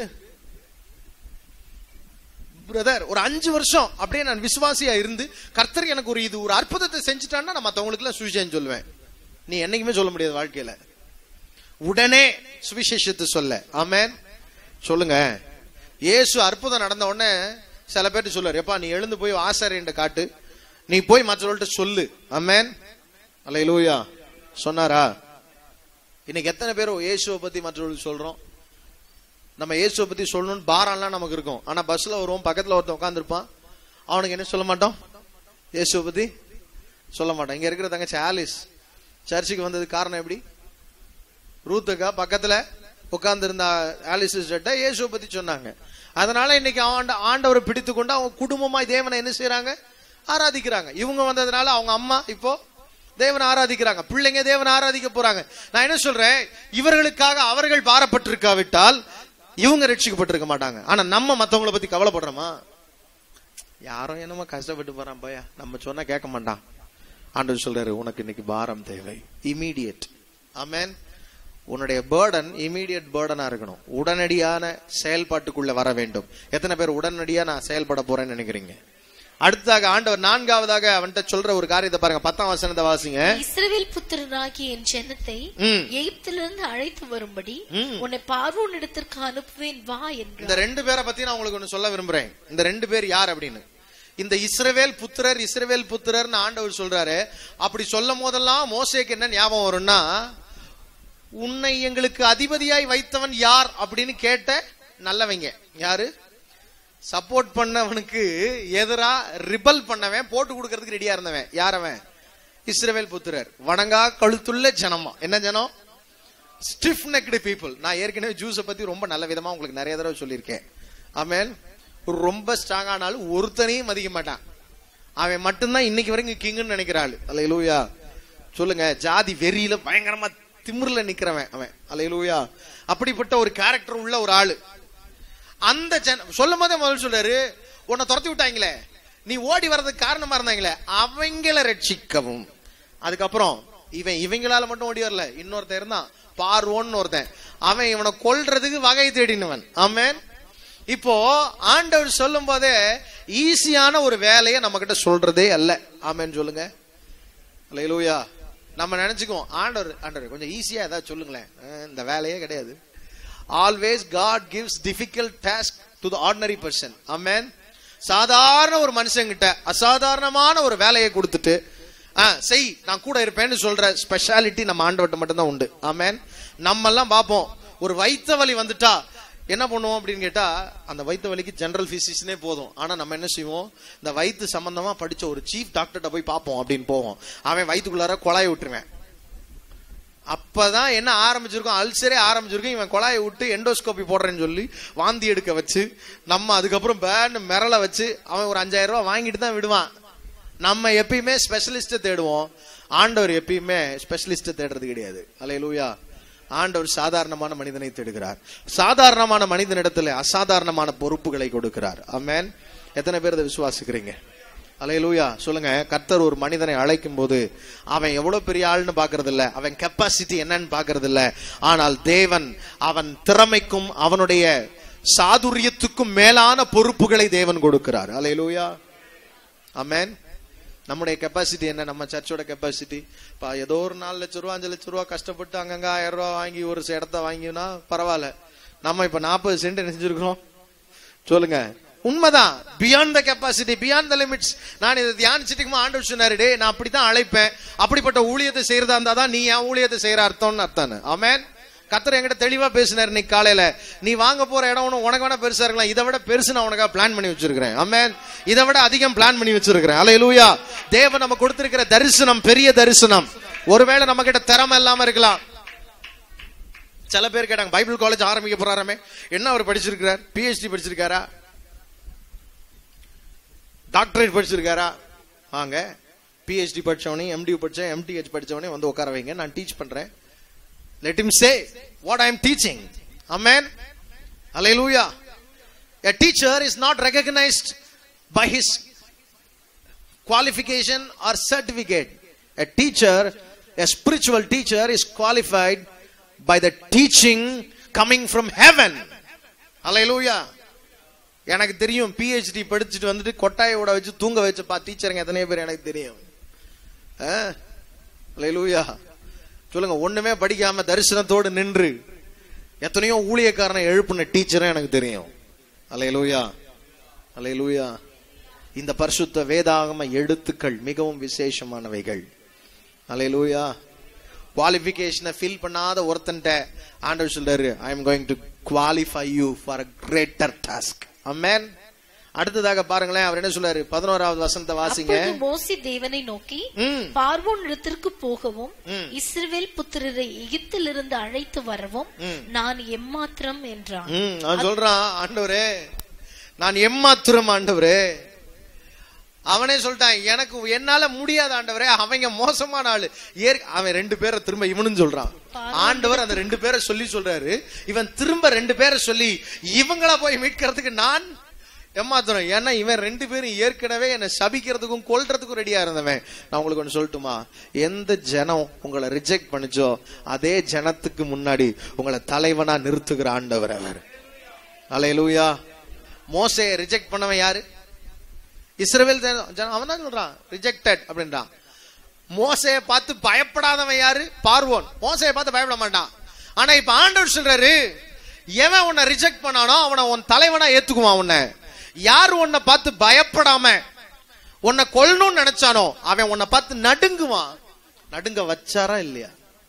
பிரதர், ஒரு அஞ்சு வருஷம் அப்படியே நான் விசுவாசியா இருந்து கர்த்தர் எனக்கு ஒரு இது ஒரு அற்புதத்தை செஞ்சுட்டான்னா நான் மத்தவங்களுக்கு எல்லாம் சுவிசேஷம் சொல்லுவேன். நீ என்னைக்குமே சொல்ல முடியாது வாழ்க்கையில. உடனே சுவிசேஷத்தை சொல்ல. ஆமென் சொல்லுங்க. இயேசு அற்புதம் நடந்த உடனே சில பேர்ட்டு சொல்லுவார், எப்பா நீ எழுந்து போய் ஆசாரியன்ட்ட காட்டு, நீ போய் மற்றவர்கள்ட்ட சொல்லு. ஆமென் அல்லேலூயா சொன்னாரா? இன்னைக்கு எத்தனை பேர் இயேசுவை பத்தி மற்றவர்களுக்கு சொல்றோம்? நம்ம இயேசுவை பத்தி சொல்லணும்னு பாரம்லாம் நமக்கு இருக்கும். ஆனா பஸ்ல வருவோம், பக்கத்துல ஒருத்தன் உட்காந்துருப்பான், அவனுக்கு என்ன சொல்ல மாட்டோம்? இயேசுவை பத்தி சொல்ல மாட்டோம். இங்க இருக்கிற தங்கச்சி ஆலிஸ் சர்ச்சுக்கு வந்தது காரணம் எப்படி? ரூத்துக்கா பக்கத்துல உட்கார்ந்து இருந்த ஆலிஸ் இயேசுவை பத்தி சொன்னாங்க. அதனால இன்னைக்கு அவன் ஆண்டவரை பிடித்து கொண்டு அவங்க குடும்பமா தேவனை என்ன செய்யறாங்க? ஆராதிக்கிறாங்க. இவங்க வந்ததுனால அவங்க அம்மா இப்போ தேவனை ஆராதிக்கிறாங்க, பிள்ளைங்க தேவனை ஆராதிக்க போறாங்க. நான் என்ன சொல்றேன், இவர்களுக்காக அவர்கள் பாரப்பட்டிருக்காவிட்டால் இவங்க ரட்சிக்கப்பட்டிருக்க மாட்டாங்க. ஆனா நம்ம மத்தவங்களை பத்தி கவலைப்படுறோமா? யாரும் என்னமோ கஷ்டப்பட்டு போறான் பையா, நம்ம சொன்னா கேட்க மாட்டான். ஆண்டவர் சொல்றாரு, உனக்கு இன்னைக்கு பாரம் தேவை, இமீடியட். ஆமென். உன்னுடைய பேர்டன் இமீடியட் பேர்டனா இருக்கணும், உடனடியான செயல்பாட்டுக்குள்ள வர வேண்டும். எத்தனை பேர் உடனடியா நான் செயல்பட போறேன்னு நினைக்கிறீங்க? அடுத்ததாக ஆண்டவர் நான்காவதாக அவன்கிட்ட சொல்ற ஒரு காரியத்தை பாருங்க, பத்தாம் வசனத்தை வாசிங்க. இஸ்ரவேல் புத்திரனாகிய என் ஜனத்தை எகிப்திலிருந்து அழைத்து வரும்படி உன்னை பார்வோன் இடத்திற்கு அனுப்புவேன் வா என்று. இந்த ரெண்டு பேரை பத்தி நான் உங்களுக்கு ஒன்னு சொல்ல விரும்புறேன். இந்த ரெண்டு பேர் யார் அப்படின்னு. இந்த இஸ்ரவேல் புத்திரர் இஸ்ரவேல் புத்திரர்னு ஆண்டவர் சொல்றாரு. அப்படி சொல்லும் போதெல்லாம் மோசேக்கு என்ன ஞாபகம் வரும்னா, உன்னை எங்களுக்கு அதிபதியாய் வைத்தவன் யார் அப்படின்னு கேட்ட நல்லவங்க யாரு? சப்போர்ட் பண்ணவனுக்கு எதிரா ரிபல் பண்ணவன், போட்டு கொடுக்கறதுக்கு ரெடியா இருந்தவன் யார்? அவன் இஸ்ரவேல் புத்திரர். வணங்கா கழுத்துள்ள ஜனமா. என்ன ஜனம்? Stiff necked people. நான் ஏற்கனவே ஜூஸை பத்தி ரொம்ப நல்ல விதமா உங்களுக்கு நிறைய தடவை சொல்லியிருக்கேன். ஆமென். ரொம்ப ஸ்ட்ராங் ஆனாலும் ஒருத்தனையும் மதிக்க மாட்டான். அவன் மட்டும்தான் இன்னைக்கு வரைக்கும் கிங்னு நினைக்கிறாள். அல்லேலூயா சொல்லுங்க. ஜாதி வெறியில பயங்கரமா திமிர்ல நிக்கிறவன் அவன். அல்லேலூயா. அப்படிப்பட்ட ஒரு கேரக்டர் உள்ள ஒரு ஆளு. அந்த ஜன சொல்லும் போதே முதல்ல சொல்றாரு, உன்னை துரத்தி விட்டாங்களே, நீ ஓடி வர்றதுக்கு காரணமா இருந்தாங்களே, அவங்கள ரட்சிக்கவும். அதுக்கப்புறம் இவன் இவங்களால மட்டும் ஓடி வரல, இன்னொருத்தன் இருந்தான் பார்வோன்னு ஒருத்தன், அவன் இவனை கொல்றதுக்கு வகை தேடினவன். ஆமென். இப்போ ஆண்டவர் சொல்லும் போதே ஈஸியான ஒரு வேலையை நம்ம கிட்ட சொல்றதே அல்ல. ஆமென் சொல்லுங்க. அல்லேலூயா. நம்ம நினைச்சுக்குவோம், ஆண்டவர் ஆண்டவர் கொஞ்சம் ஈஸியா ஏதாவது சொல்லுங்களேன். இந்த வேலையே கிடையாது. Always God gives difficult task to the ordinary person. Amen. சாதாரண ஒரு மனுஷங்கிட்ட அசாதாரணமான ஒரு வேலையை கொடுத்துட்டு செய் நான் கூட இருப்பேன்னு சொல்ற ஸ்பெஷாலிட்டி நம்ம ஆண்டவர்ட்ட மட்டும்தான் உண்டு. ஆமென். நம்ம எல்லாம் பார்ப்போம், ஒரு வயிற்று வலி வந்துட்டா என்ன பண்ணுவோம் அப்படின்னு கேட்டா, அந்த வயிற்று வலிக்கு ஜெனரல் பிசிஷியனே போதும். ஆனா நம்ம என்ன செய்வோம், இந்த வயிற்று சம்பந்தமா படிச்ச ஒரு சீஃப் டாக்டர்கிட்ட போய் பார்ப்போம் அப்படின்னு போவோம். அவன் வயிற்றுக்குள்ளார குழாயை விட்டுருவேன். அப்பதான் என்ன ஆரம்பிச்சிருக்கோம், அல்சரே ஆரம்பிச்சிருக்கோம். இவன் குழாயை விட்டு எண்டோஸ்கோபி போடுறேன்னு சொல்லி வாந்தி எடுக்க வச்சு, நம்ம அதுக்கப்புறம் பேன் மிரள வச்சு அவன் ஒரு அஞ்சாயிரம் ரூபாய் வாங்கிட்டு தான் விடுவான். நம்ம எப்பயுமே ஸ்பெஷலிஸ்ட தேடுவோம், ஆண்டவர் எப்பயுமே ஸ்பெஷலிஸ்ட தேடுறது கிடையாது. அல்லேலூயா. ஆண்டவர் சாதாரணமான மனிதனை தேடுகிறார். சாதாரணமான மனிதனிடத்துல அசாதாரணமான பொறுப்புகளை கொடுக்கிறார். ஆமென். எத்தனை பேர் அதை விசுவாசிக்கிறீங்க? அல்லேலூயா சொல்லுங்க. கர்த்தர் ஒரு மனிதனை அழைக்கும் போது அவன் எவ்வளவு பெரிய ஆள்னு பாக்குறது இல்ல, அவன் கெப்பாசிட்டி என்னன்னு பாக்குறது இல்ல. ஆனால் தேவன் அவன் திறமைக்கும் அவனுடைய சாதுரியத்துக்கும் மேலான பொறுப்புகளை தேவன் கொடுக்கிறார். அல்லேலூயா. ஆமென். நம்முடைய கெப்பாசிட்டி என்ன? நம்ம சர்ச்சோட கெப்பாசிட்டி ஏதோ ஒரு நாலு லட்சம் ரூபா அஞ்சு லட்சம் ரூபா கஷ்டப்பட்டு அங்கங்க ஆயிரம் ரூபாய் வாங்கி ஒரு இடத்த வாங்கினா பரவாயில்ல. நம்ம இப்ப நாற்பது சென்ட் செஞ்சிருக்கிறோம். சொல்லுங்க. உண்மைதான். Beyond the capacity, beyond the limits. நான் இதை தியானிச்சுட்டு ஆண்டவர் சொன்னாரு, டே நான் அப்படித்தான் அழைப்பேன், அப்படிப்பட்ட ஊழியத்தை செய்யறதா இருந்தாதான் நீ என் ஊழியத்தை செய்யற அர்த்தம்னு அர்த்தம். ஆமென். கர்த்தர் என்கிட்ட தெளிவா பேசினார் இன்னைக்கு காலையில. நீ வாங்க போற இடம் ஒண்ணு உனக்கு வேணா பெருசா இருக்கலாம், இதை விட பெருசு நான் உனக்காக பிளான் பண்ணி வச்சிருக்கிறேன். ஆமென். இதை விட அதிகம் பிளான் பண்ணி வச்சிருக்கிறேன். அல்லேலூயா. தேவன் நம்ம கொடுத்திருக்கிற தரிசனம் பெரிய தரிசனம். ஒருவேளை நம்ம கிட்ட திறமை இல்லாம இருக்கலாம். சில பேர் கேட்டாங்க, பைபிள் காலேஜ் ஆரம்பிக்க போறாராமே, என்ன அவர் படிச்சிருக்கிறார்? பிஹெச்டி படிச்சிருக்காரா? டாக்டரேட் படிச்சிருக்காரா? வாங்க. பிஹெச்டி படிச்சவனே, எம்டி படிச்சேன், எம்டிஹெச் படிச்சவனே வந்து உட்கார வைங்க, நான் டீச் பண்றேன். Let him say what I am teaching. Amen. Hallelujah. A teacher is not recognized by his qualification or certificate. A teacher, a spiritual teacher is qualified by the teaching coming from heaven. Hallelujah. எனக்கு தெரியும் PhD படிச்சுட்டு வந்துட்டு கொட்டாயோட வச்சு தூங்க வச்சு பா டீச்சருங்க எத்தனை பேர் எனக்கு தெரியும். ஹல்லேலூயா. சொல்லுங்க, ஒண்ணுமே படிக்காம தரிசனத்தோடு நின்று எத்தனையோ ஊழியக்காரனை எழுப்புன டீச்சரும் எனக்கு தெரியும். ஹல்லேலூயா, ஹல்லேலூயா. இந்த பரிசுத்த வேதாகம எழுத்துக்கள் மிகவும் விசேஷமானவைகள். ஹல்லேலூயா. குவாலிஃபிகேஷனை ஃபில் பண்ணாத ஒருத்தன்ட்ட ஆண்டவர் சொல்றாரு, I am going to qualify you for a greater task. ஆமென். அடுத்ததாக பாருங்களேன், அவர் என்ன சொல்றாரு? பதினோராவது வசனத்தை வாசிங்க. மோசே தேவனை நோக்கி, பார்வோன் இடத்திற்கு போகவும் இஸ்ரவேல் புத்திரரை எகிப்திலிருந்து அழைத்து வரவும் நான் எம்மாத்திரம் என்றான். அவன் சொல்றான், ஆண்டவரே நான் எம்மாத்திரம் ஆண்டவரே. அவனே சொல்லிட்டான், எனக்கு என்னால முடியாத ஆண்டவரே, அவங்க மோசமான ஆளு. அவன் ரெண்டு பேரை திரும்ப இவனு சொல்றான். ஆண்டவர் அந்த ரெண்டு பேரை சொல்லி சொல்றாரு, இவன் திரும்ப ரெண்டு பேரை சொல்லி இவங்கள போய் மீட்கிறதுக்கு நான் ஏமாத்துறோம். ஏன்னா இவன் ரெண்டு பேரும் ஏற்கனவே என்னை சபிக்கிறதுக்கும் கொல்றதுக்கும் ரெடியா இருந்தவன். நான் உங்களுக்கு ஒண்ணு சொல்லட்டுமா? எந்த ஜனம் உங்களை ரிஜெக்ட் பண்ணிச்சோ அதே ஜனத்துக்கு முன்னாடி உங்களை தலைவனா நிறுத்துகிற ஆண்டவர் அவர். ஹல்லேலூயா. மோசேயை ரிஜெக்ட் பண்ணவன் யாரு? இஸ்ரவேல் ஜனம். அவன் தான் சொல்றான் ரிஜெக்டட் அப்படின்றான். மோசேயை பார்த்து பயப்படாதவன் யாரு? பார்வோன். மோசேயை பார்த்து பயப்பட மாட்டான். ஆனா இப்ப ஆண்டவர் சொல்றாரு, எவன் உன்னை ரிஜெக்ட் பண்ணானோ அவனை உன் தலைவனா ஏத்துக்குவான். உன்னை யாரு உன்னை பார்த்து பயப்படாம உன்னை கொல்லணும்னு நினைச்சானோ அவன் உன்னை பார்த்து நடுங்குவான். நடுங்க வச்சாரா இல்லையா?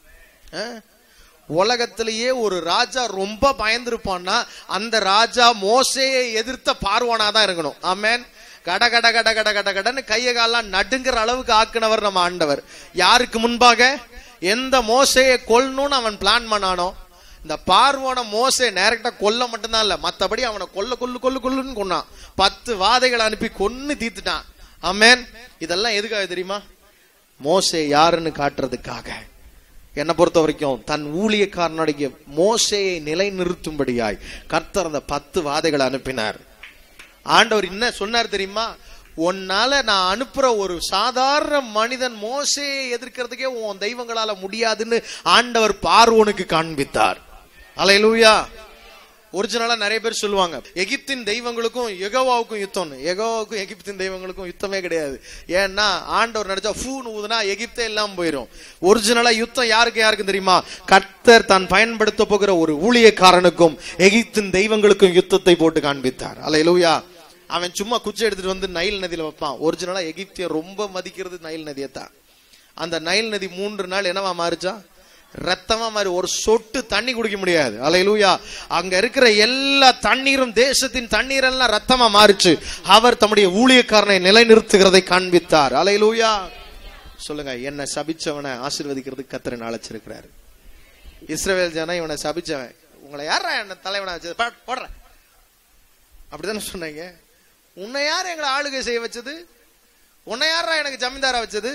உலகத்திலேயே ஒரு ராஜா ரொம்ப பயந்துருப்பான்னா அந்த ராஜா மோசேயை எதிர்த்த பார்வோனாதான் இருக்கணும். ஆமென். கட கட கட கட கட கடன்னு கைய காலாம் நடுங்கிற அளவுக்கு ஆக்குனவர் நம்ம ஆண்டவர். யாருக்கு முன்பாக? எந்த மோசேயை கொல்லணும்னு அவன் பிளான் பண்ணானோ, இந்த பார்வோன மோசே டைரக்டா கொல்ல மட்டும்தான் இல்ல, மத்தபடி அவனை கொல்ல கொல்லு கொல்லு கொல்லுன்னு கொன்னான். பத்து வாதைகளை அனுப்பி கொன்னு தீத்துட்டான். ஆமென். இதெல்லாம் எதுக்காக தெரியுமா? மோசே யாருன்னு காட்டுறதுக்காக. என்னை பொறுத்த வரைக்கும் தன் ஊழியக்காரனுடைய மோசேயை நிலை நிறுத்தும்படியாய் கர்த்தர் அந்த பத்து வாதைகளை அனுப்பினார். ஆண்டவர் என்ன சொன்னார் தெரியுமா? உன்னால நான் அனுப்புற ஒரு சாதாரண மனிதன் மோசேயை எதிர்க்கிறதுக்கே உன் தெய்வங்களால முடியாதுன்னு ஆண்டவர் பார்வோனுக்கு காண்பித்தார். ஹல்லேலூயா. ஒரிஜினலா நிறைய பேர் சொல்லுவாங்க எகிப்தின் தெய்வங்களுக்கும் யெகோவாவுக்கும் யுத்தம். யெகோவாவுக்கும் எகிப்தின் தெய்வங்களுக்கும் யுத்தமே கிடையாது. ஏன்னா ஆண்டவர் நடிச்சா ஃபூன்னு ஊதுனா எகிப்தே எல்லாம் போயிடும். ஒரிஜினலா யுத்தம் யாருக்கு யாருக்கும் தெரியுமா? கர்த்தர் தான் பயன்படுத்த போகிற ஒரு ஊழியக்காரனுக்கும் எகிப்தின் தெய்வங்களுக்கும் யுத்தத்தை போட்டு காண்பித்தார். ஹல்லேலூயா. அவன் சும்மா குச்சி எடுத்துட்டு வந்து நைல் நதியில வைப்பான். ஒரிஜினலா எகிப்திய ரொம்ப மதிக்கிறது நைல் நதியத்தான். அந்த நைல் நதி மூன்று நாள் என்னவா மாறிச்சா? ரத்தமா மாறி ஒரு சொட்டு தண்ணி குடிக்க முடியாது. ஹல்லேலூயா. அங்க இருக்கிற எல்லா தண்ணீரும், தேசத்தின் தண்ணீர் எல்லாம் ரத்தமா மாறிச்சு. அவர் தம்முடைய ஊழியக்காரனை நிலைநிறுத்துகிறதை காண்பித்தார். ஹல்லேலூயா. சொல்லுங்க, என்ன சபிச்சவனை ஆசீர்வதிக்கிறதுக்கு கர்த்தர் அழைச்சிருக்கிறாரு. இஸ்ரவேல் ஜனம் இவனை சபிச்சவன், உங்களை யாரா என்ன தலைவனா வச்சது போடுற அப்படித்தானே சொன்னீங்க. உன்னை யார் எங்களை ஆளுகை செய்ய வச்சது? உன்னை யாரா எனக்கு ஜமீன்தாரா வச்சது?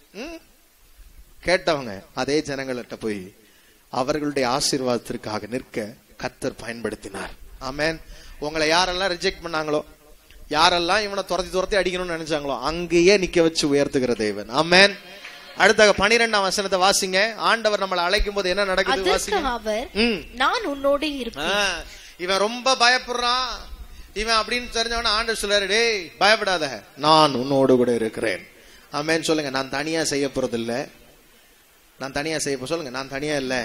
கேட்டவங்க அதே ஜனங்கள்கிட்ட போய் அவர்களுடைய ஆசீர்வாதத்திற்காக நிற்க கர்த்தர் பயன்படுத்தினார். ஆமென். உங்களை யாரெல்லாம் ரிஜெக்ட் பண்ணாங்களோ, யாரெல்லாம் இவனை துரத்தி துரத்தி அடிக்கணும்னு நினைச்சாங்களோ அங்கேயே நிக்க வச்சு உயர்த்துகிற தேவன். ஆமென். அடுத்த பன்னிரெண்டாம் வசனத்தை வாசிங்க. ஆண்டவர் நம்மளை அழைக்கும் போது என்ன நடக்குது வாசிங்க. நான் உன்னோடு இருப்பேன். இவன் ரொம்ப பயப்படுறான் இவன் அப்படின்னு தெரிஞ்சவன ஆண்டவர் சொல்றாரு, டேய் பயப்படாத, நான் உன்னோடு கூட இருக்கிறேன். ஆமென். சொல்லுங்க, நான் தனியா செய்ய போறது இல்ல. நான் தனியா செய்ய போ சொல்லுங்க, நான் தனியா இல்ல.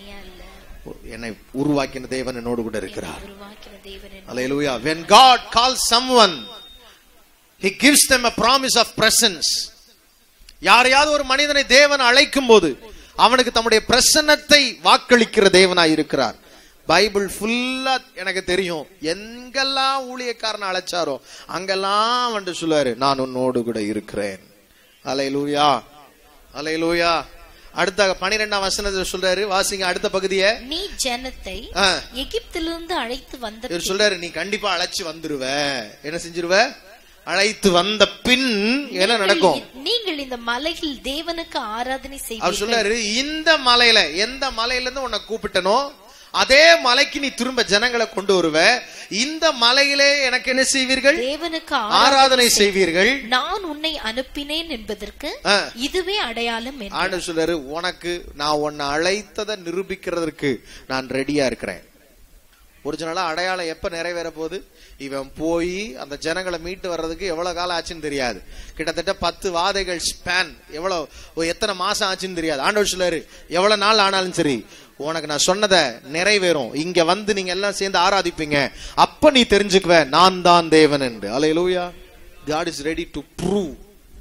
என்னை உருவாக்கின தேவன் என்னோடு கூட இருக்கிறார். ஹல்லேலூயா. When God calls someone, he gives them a promise of presence. யாரையாவது ஒரு மனிதனை தேவன் அழைக்கும் போது அவனுக்கு தம்முடைய பிரசன்னத்தை வாக்களிக்கிற தேவனாய் இருக்கிறார். பைபிள் ஃபுல்லா எனக்கு தெரியும், எங்கெல்லாம் ஊழியக்காரனை அழைச்சாரோ அங்கெல்லாம் வந்து சொல்லுவாரு, நான் உன்னோடு கூட இருக்கிறேன். ஹல்லேலூயா, ஹல்லேலூயா. அடுத்த பன்னிரெண்டாம் வசனத்தை சொல்றாரு, வாசிங்க அடுத்த பகுதியை. நீ ஜனத்தை எகிப்திலிருந்து அழைத்து வந்த சொல்றாரு, நீ கண்டிப்பா அழைச்சு வந்துருவ. என்ன செஞ்சிருவ? அழைத்து வந்த பின் என்ன நடக்கும்? நீங்கள் இந்த மலையில் தேவனுக்கு ஆராதனை செய்வீர்கள். அவர் சொல்றாரு, இந்த மலையில, எந்த மலையில இருந்து உன்னை கூப்பிட்டனோ அதே மலைக்கு நீ திரும்ப ஜனங்களை கொண்டு வருவ. இந்த மலையிலே எனக்கு என்ன செய்வீர்கள்? தேவனுக்கு ஆராதனை செய்வீர்கள். நான் உன்னை அனுப்பினேன் என்பதற்கு இதுவே அடையாளம். ஆண்டு சொல்றாரு, உனக்கு நான் உன்னை அழைத்ததை நிரூபிக்கிறதுக்கு நான் ரெடியா இருக்கிறேன். ஒரிஜினலா அடையாளம் எப்ப நிறைவேற போகுது? இவன் போய் அந்த ஜனங்களை மீட்டு வர்றதுக்கு எவ்வளவு காலம் ஆச்சுன்னு தெரியாது. கிட்டத்தட்ட பத்து வாதைகள் ஸ்பேன், எவ்வளவு எத்தனை மாசம் ஆச்சுன்னு தெரியாது. ஆண்டவர் சொல்றாரு, எவ்வளவு நாள் ஆனாலும் சரி உனக்கு நான் சொன்னதை நிறைவேறும். இங்க வந்து நீங்க எல்லாம் சேர்ந்து ஆராதிப்பீங்க, அப்ப நீ தெரிஞ்சுக்குவ நான் தான் தேவன் என்று. அல்லேலூயா. God is ready to prove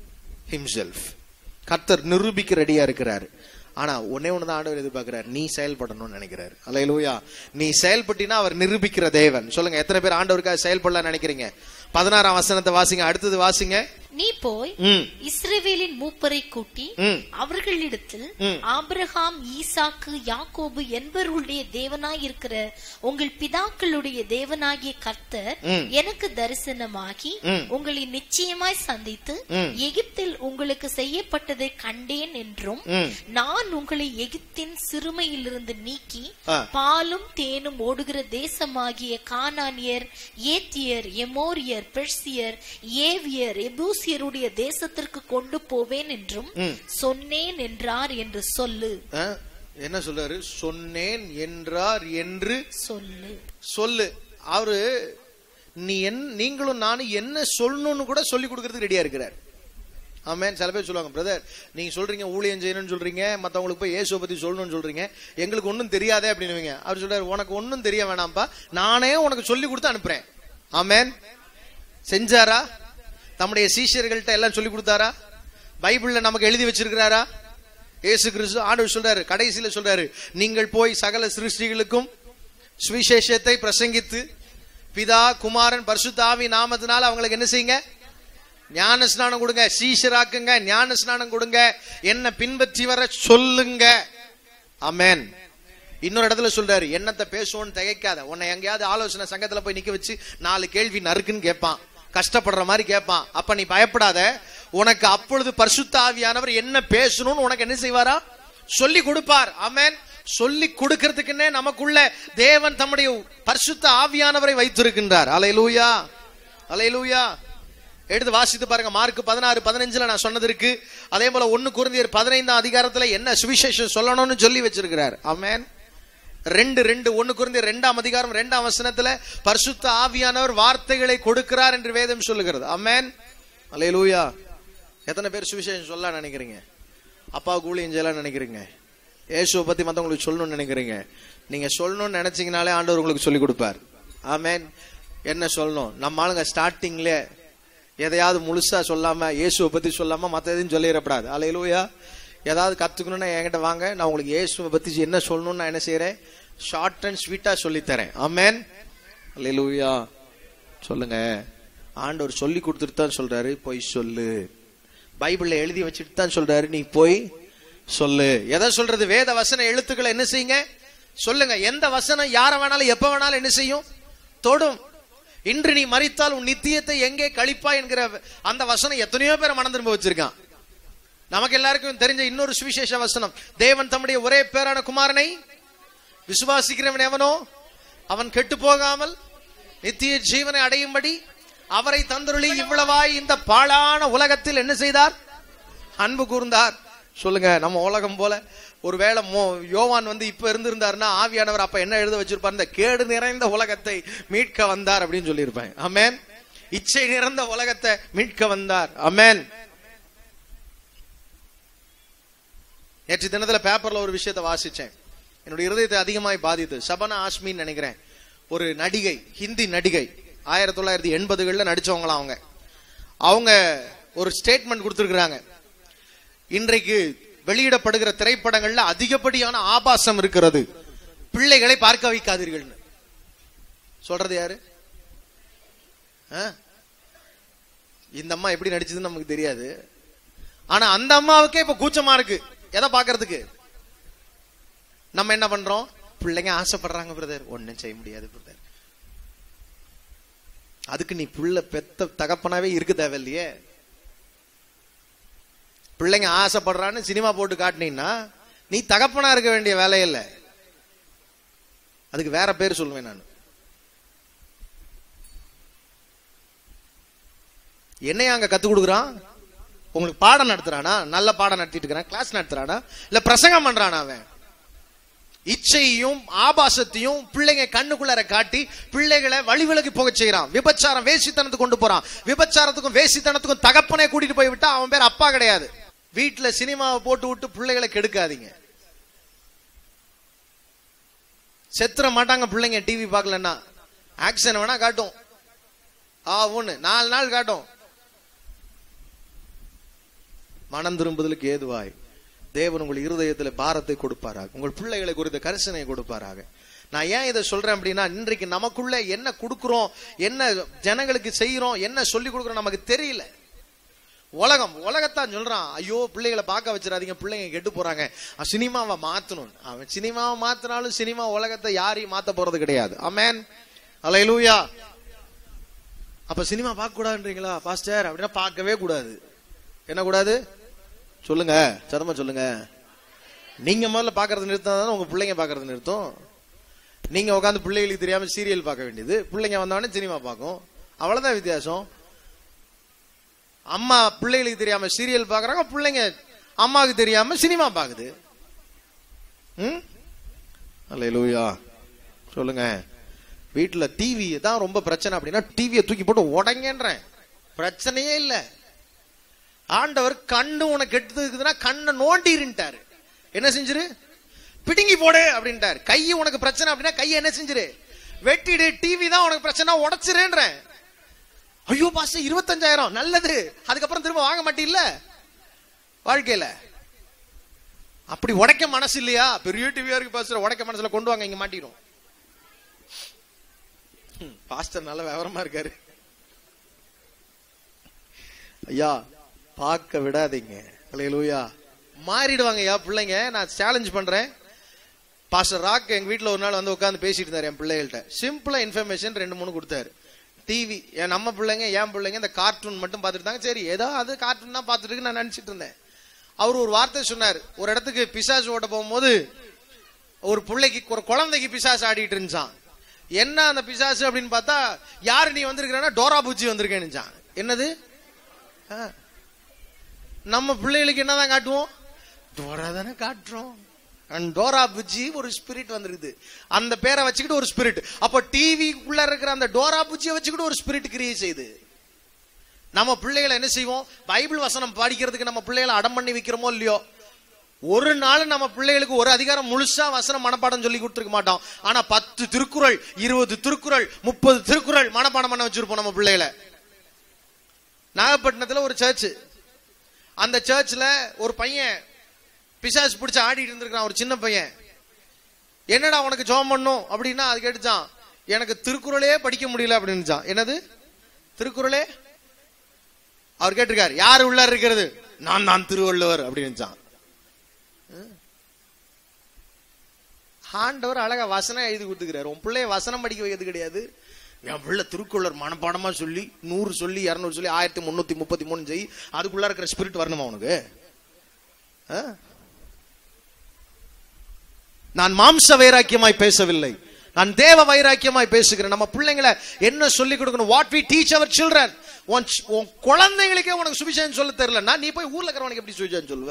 himself. கர்த்தர் நிரூபிக்க ரெடியா இருக்கிறாரு. ஆனா ஒன்னே ஒண்ணுதான் ஆண்டவர் எதிர்பார்க்கிறார், நீ செயல்படணும்னு நினைக்கிறார். அல்லேலூயா. நீ செயல்பட்டினா அவர் நிரூபிக்கிற தேவன். சொல்லுங்க, எத்தனை பேர் ஆண்டவருக்காக செயல்படலாம் நினைக்கிறீங்க? பதினாறாம் வசனத்தை வாசிங்க, அடுத்தது வாசிங்க. நீ போய் இஸ்ரவேலின் மூப்பரை கூட்டி அவர்களிடத்தில் ஆபிரகாம், ஈசாக்கு, யாக்கோபு என்பவர்களுடைய தேவனாய் இருக்கிற உங்கள் பிதாக்களுடைய தேவனாகிய கர்த்தர் எனக்கு தரிசனமாகி உங்களை நிச்சயமாய் சந்தித்து எகிப்தில் உங்களுக்கு செய்யப்பட்டதை கண்டேன் என்றும், நான் உங்களை எகிப்தின் சிறுமையிலிருந்து நீக்கி பாலும் தேனும் ஓடுகிற தேசமாகிய கானானியர், ஏத்தியர், எமோரியர், பெர்சியர், ஏவியர், எபூசியருடைய தேசத்திற்கு கொண்டு போவேன் என்றும் சொன்னேன் என்றார் என்று சொல்லு. என்ன சொல்றாரு? சொன்னேன் என்றார் என்று சொல்லு. சொல்லு. அவரு நீ நீங்களும் நானும் என்ன சொல்லணும்னு கூட சொல்லி கொடுக்கறதுக்கு ரெடியா இருக்கிறார். ஆமென். சில பேர் சொல்லுவாங்க, பிரதர் நீங்க சொல்றீங்க ஊழியம் செய்யணும்னு சொல்றீங்க, மத்தவங்களுக்கு போய் இயேசுவை பத்தி சொல்லணும்னு சொல்றீங்க, எங்களுக்கு ஒன்னும் தெரியாதே அப்படின்னு. அவர் சொல்றாரு, உனக்கு ஒன்னும் தெரிய வேணாம்பா, நானே உனக்கு சொல்லி கொடுத்து அனுப்புறேன். ஆமென். செஞ்சாரா? நம்முடைய சீஷர்கள்ட்ட எல்லாம் சொல்லி கொடுத்தாரா? பைபிள்ல நமக்கு எழுதி வச்சிருக்கிறாரா? இயேசு கிறிஸ்து ஆண்டவர் சொல்றாரு, கடைசியில சொல்றாரு, நீங்கள் போய் சகல சிருஷ்டிகளுக்கும் சுவிசேஷத்தை பிரசங்கித்து பிதா, குமாரன், பரிசுத்த ஆவி நாமத்தினால அவங்களுக்கு என்ன செய்யுங்க? ஞான ஸ்நானம் கொடுங்க, சீஷராக்குங்க, ஞான ஸ்நானம் கொடுங்க, என்ன பின்பற்றி வர சொல்லுங்க. ஆமென். இன்னொரு இடத்துல சொல்றாரு, என்னத்தை பேசுவோன்னு திகைக்காத. உன்னை எங்கேயாவது ஆலோசனை சங்கத்துல போய் நிக்க வச்சு நாலு கேள்வி நறுக்குன்னு கேட்பான், கஷ்டப்படுற மாதிரி கேட்பான். அப்ப நீ பயப்படாத, உனக்கு அப்பொழுது பரிசுத்த ஆவியானவர் என்ன பேசணும்னு உனக்கு என்ன செய்வாரா? சொல்லி கொடுப்பார். ஆமென். சொல்லி கொடுக்கிறதுக்குன்னே நமக்குள்ள தேவன் தம்முடைய பரிசுத்த ஆவியானவரை வைத்திருக்கின்றார். அல்லேலூயா, அல்லேலூயா. எடுத்து வாசித்து பாருங்க. மார்க் பதினாறு பதினஞ்சுல நான் சொன்னது இருக்கு. அதே போல ஒன்னு கொரிந்தியர் பதினைந்தாம் அதிகாரத்துல என்ன சுவிசேஷம் சொல்லணும்னு சொல்லி வச்சிருக்கிறார். ஆமென். ரெண்டு ரெண்டு ஒன்னு கொரிந்தியர் ரெண்டாம் அதிகாரம் ரெண்டாம் வசனத்துல பரிசுத்த ஆவியானவர் வார்த்தைகளை கொடுக்கிறார் என்று வேதம் சொல்லுகிறது. ஆமென். அல்லேலூயா. எத்தனை பேர் சுவிசேஷம் சொல்ல நினைக்கிறீங்க? அப்பாவுக்கு ஊழியம் செய்யலாம் நினைக்கிறீங்க? இயேசுவை பத்தி மத்தவங்களுக்கு சொல்லணும்னு நினைக்கிறீங்க? நீங்க சொல்லணும்னு நினைச்சீங்கனாலே ஆண்டவர் உங்களுக்கு சொல்லி கொடுப்பார். ஆமென். என்ன சொல்லணும்? நம்ம ஆளுங்க ஸ்டார்டிங்ல எதையாவது முழுசா சொல்லாம, இயேசுவை பத்தி சொல்லாம மத்த எதையும் சொல்லிடப்படாது. அல்லேலூயா. ஏதாவது கத்துக்கணும்னா என்கிட்ட வாங்க, நான் உங்களுக்கு இயேசுவை பத்தி என்ன சொல்லணும்னு நான் என்ன செய்யறேன்? ஷார்ட் அண்ட் ஸ்வீட்டா சொல்லி தரேன். ஆமென். அல்லேலூயா. சொல்லுங்க. ஆண்டவர் சொல்லி கொடுத்துட்டு தான் சொல்றாரு, போய் சொல்லு. பைபிள்ல எழுதி வச்சுட்டு தான் சொல்றாரு, நீ போய் சொல்லு. எதை சொல்றது? வேத வசன எழுத்துக்களை என்ன செய்யுங்க? சொல்லுங்க. எந்த வசனம் யார வேணாலும் எப்ப வேணாலும் என்ன செய்யும்? தொடும். இன்று நீ மரித்தால் உன் நித்தியத்தை எங்கே கழிப்பா என்கிற அந்த வசனம் எத்தனையோ பேரை மனம் திரும்ப வச்சிருக்கான். நமக்கு எல்லாருக்கும் தெரிஞ்ச இன்னொரு சுவிசேஷ வசனம், தேவன் தம்முடைய ஒரே பேரான குமாரனை விசுவாசிக்கிறவன் எவனோ அவன் கெட்டு போகாமல் நித்திய ஜீவனை அடையும்படி அவரை தந்தருளி இவ்வளவாய் இந்த பாழான உலகத்தில் என்ன செய்தார்? அன்பு கூர்ந்தார். சொல்லுங்க. நம்ம உலகம் போல ஒருவேளை யோவான் வந்து இப்ப இருந்திருந்தாருன்னா ஆவியானவர் அப்ப என்ன எழுத வச்சிருப்பார்? இந்த கேடு நிறைந்த உலகத்தை மீட்க வந்தார் அப்படின்னு சொல்லியிருப்பேன். ஆமென். இச்சை நிறைந்த உலகத்தை மீட்க வந்தார். ஆமென். நேற்று தினத்துல பேப்பர்ல ஒரு விஷயத்தை வாசிச்சேன், என்னுடைய இருதயத்தை அதிகமாய் பாதித்து. சபனா ஆஸ்மின்னு நினைக்கிறேன், ஒரு நடிகை, ஹிந்தி நடிகை, ஆயிரத்தி தொள்ளாயிரத்தி எண்பதுகள்ல நடிச்சவங்களாம். அவங்க அவங்க ஒரு ஸ்டேட்மெண்ட் கொடுத்திருக்கிறாங்க. இன்றைக்கு வெளியிடப்படுகிற திரைப்படங்கள்ல அதிகப்படியான ஆபாசம் இருக்கிறது, பிள்ளைகளை பார்க்க வைக்காதீர்கள். சொல்றது யாரு? இந்த அம்மா எப்படி நடிச்சதுன்னு நமக்கு தெரியாது. ஆனா அந்த அம்மாவுக்கே இப்ப கூச்சமா இருக்கு எதை பாக்குறதுக்கு. நம்ம என்ன பண்றோம்? பிள்ளைங்க ஆசைப்படுறாங்க பிரதர், ஒன்னும் செய்ய முடியாது பிரதர். அதுக்கு நீ பிள்ளை பெத்த தகப்பனாவே இருக்க தேவையில்லையே. பிள்ளைங்க ஆசைப்படுறான்னு சினிமா போட்டு காட்டினீங்கன்னா நீ தகப்பனா இருக்க வேண்டிய வேலையில்லை. அதுக்கு வேற பேர் சொல்லுவேன் நான். என்னையா அங்க கத்து கொடுக்குறான்? உங்களுக்கு பாடம் நடத்துறானா? நல்ல பாடம் நடத்திட்டு இருக்கிறான், கிளாஸ் நடத்துறானா, இல்ல பிரசங்கம் பண்றானா? அவன் இச்சையும் ஆபாசத்தையும் பிள்ளைங்க கண்ணுக்குள்ளார காட்டி பிள்ளைகளை வழிவிலகி போக செய்யறான். விபச்சாரம், வேசித்தனத்துக்கு கொண்டு போறான். விபச்சாரத்துக்கும் வேசித்தனத்துக்கும் தகப்பனே கூட்டிட்டு போய் விட்டா அவன் பேர் அப்பா கிடையாது. வீட்டுல சினிமாவை போட்டு விட்டு பிள்ளைகளை கெடுக்காதீங்க. செத்துற மாட்டாங்க பிள்ளைங்க டிவி பார்க்கலன்னா. ஆக்சன் வேணா காட்டும், ஆ ஒண்ணு நாலு நாள் காட்டும். மனம் திரும்புதலுக்கு ஏதுவாய் தேவன் உங்கள் இருதயத்தில் பாரத்தை கொடுப்பாராக, உங்கள் பிள்ளைகளை குறித்த கரிசனை கொடுப்பாராக. நான் ஏன் இதை சொல்றேன் அப்படின்னா, இன்றைக்கு நமக்குள்ள என்ன கொடுக்கிறோம், என்ன ஜனங்களுக்கு செய்யறோம், என்ன சொல்லி கொடுக்கிறோம் நமக்கு தெரியல. உலகம் உலகத்தான் சொல்றான், ஐயோ பிள்ளைகளை பார்க்க வச்சிடாதீங்க, பிள்ளைங்க கெட்டு போறாங்க, சினிமாவை மாத்தணும். அவன் சினிமாவை மாத்தினாலும் சினிமா உலகத்தை யாரையும் மாத்த போறது கிடையாது. ஆமென், அல்லேலூயா. அப்ப சினிமா பார்க்க கூடாதுன்றீங்களா பாஸ்டர்? அப்படின்னா பார்க்கவே கூடாது. என்ன கூடாது சொல்லுங்க, சதமா சொல்லுங்க. நீங்க முதல்ல பாக்குறது நிறுத்தாதான் உங்க பிள்ளைங்க பாக்குறது நிறுத்தும். நீங்க உட்காந்து பிள்ளைகளுக்கு தெரியாம சீரியல் பார்க்க வேண்டியது, பிள்ளைங்க வந்தவொடனே சினிமா பார்க்கும். அவ்வளவுதான் வித்தியாசம். அம்மா பிள்ளைகளுக்கு தெரியாம சீரியல் பாக்குறாங்க, பிள்ளைங்க அம்மாவுக்கு தெரியாம சினிமா பாக்குது. ம், அல்லேலூயா சொல்லுங்க. வீட்டுல டிவி தான் ரொம்ப பிரச்சனை அப்படின்னா டிவியை தூக்கி போட்டு உடைங்கன்றேன், பிரச்சனையே இல்ல. ஆண்டவர் கண்ணு உனக்கு கெட்டுதுன்னா கண்ணை நோண்டிருட்டாரு, என்ன செஞ்சிரு? பிடுங்கி போடு அப்படின்ட்டாரு. கை உனக்கு பிரச்சனை அப்படின்னா கையை என்ன செஞ்சிரு? வெட்டிடு. டிவி தான் உனக்கு பிரச்சனை, உடைச்சிருன்றேன். ஐயோ பாஸ்டர் இருபத்தஞ்சாயிரம் நல்லது, அதுக்கப்புறம் திரும்ப வாங்க மாட்டீல்ல வாழ்க்கையில. அப்படி உடைக்க மனசு இல்லையா? பெரிய டிவியா இருக்கு பாஸ்டர், உடைக்க மனசுல கொண்டு வாங்க, இங்க மாட்டிடும். பாஸ்டர் நல்ல விவரமா இருக்காரு. ஐயா பார்க்க விடாதீங்க. அல்லேலூயா. மாறிடுவாங்க ஐயா பிள்ளைங்க. நான் சேலஞ்ச் பண்றேன். பாஸ்டர் ராக் எங்க வீட்டுல ஒரு நாள் வந்து உட்காந்து பேசிட்டு இருந்தாரு என் பிள்ளைகள்ட்ட. சிம்பிளா இன்ஃபர்மேஷன் ரெண்டு மூணு கொடுத்தாரு. டிவி நம்ம பிள்ளைங்க என் பிள்ளைங்க இந்த கார்ட்டூன் மட்டும் பார்த்துட்டு இருந்தாங்க. சரி ஏதோ அது கார்ட்டூன் தான் பார்த்துட்டு இருக்கு நான் நினைச்சிட்டு இருந்தேன். அவர் ஒரு வார்த்தை சொன்னார். ஒரு இடத்துக்கு பிசாசு ஓட்ட போகும்போது ஒரு பிள்ளைக்கு, ஒரு குழந்தைக்கு பிசாசு ஆடிட்டு இருந்துச்சான். என்ன அந்த பிசாசு அப்படின்னு பார்த்தா, யாரு நீ வந்திருக்கிறா? டோரா பூச்சி வந்திருக்கேன்னு. என்னது? நம்ம பிள்ளைகளுக்கு என்னதான் காட்டுவோம்? டோரா தானே காட்டுறோம். டோரா பூச்சி ஒரு ஸ்பிரிட் வந்திருக்குது, அந்த பேரை வச்சுக்கிட்டு ஒரு ஸ்பிரிட். அப்ப டிவிக்குள்ள இருக்கிற அந்த டோரா பூச்சியை வச்சுக்கிட்டு ஒரு ஸ்பிரிட் கிரியேட் செய்யுது. நம்ம பிள்ளைகளை என்ன செய்வோம்? பைபிள் வசனம் படிக்கிறதுக்கு நம்ம பிள்ளைகளை அடம் பண்ணி வைக்கிறோமோ இல்லையோ, ஒரு நாள் நம்ம பிள்ளைகளுக்கு ஒரு அதிகாரம் முழுசா வசனம் மனப்பாடம் சொல்லி கொடுத்துருக்க மாட்டோம். ஆனா பத்து திருக்குறள், இருபது திருக்குறள், முப்பது திருக்குறள் மனப்பாடம் பண்ண வச்சிருப்போம் நம்ம பிள்ளைகளை. நாகப்பட்டினத்துல ஒரு சர்ச், அந்த சர்ச்ல ஒரு பையன் பிசாசு பிடிச்சு ஆடிட்டு இருந்திருக்கான், ஒரு சின்ன பையன். என்னடா உனக்கு ஜெபம் பண்ணும் அப்படின்னா அது கேட்டுச்சான், எனக்கு திருக்குறளே படிக்க முடியல அப்படின்னு. என்னது திருக்குறளே? அவர் கேட்டிருக்காரு, யாரு உள்ள இருக்கிறது? நான் தான் திருவள்ளுவர் அப்படின்னு. ஆண்டவர் அழகா வசனம் எழுதி கொடுத்துக்கிறாரு. உன் பிள்ளைய வசனம் படிக்க வைக்கிறது கிடையாது. என் பிள்ளை திருக்குறள் மனப்பாடமா சொல்லி நூறு சொல்லி இருநூறு சொல்லி ஆயிரத்தி முன்னூத்தி முப்பத்தி மூணு செய், அதுக்குள்ள இருக்கிற ஸ்பிரிட் வரணுமா உனக்கு? நான் மாம்ச வைராக்கியமாய் பேசவில்லை, நான் தேவ வைராக்கியமாய் பேசுகிறேன். நம்ம பிள்ளைங்களை என்ன சொல்லி கொடுக்கணும்? What we teach our children. உன் குழந்தைங்களுக்கே உனக்கு சுவிசேஷம் சொல்ல தெரியலன்னா நீ போய் ஊர்ல இருக்கிறவனுக்கு எப்படி சுவிசேஷம் சொல்லுவ?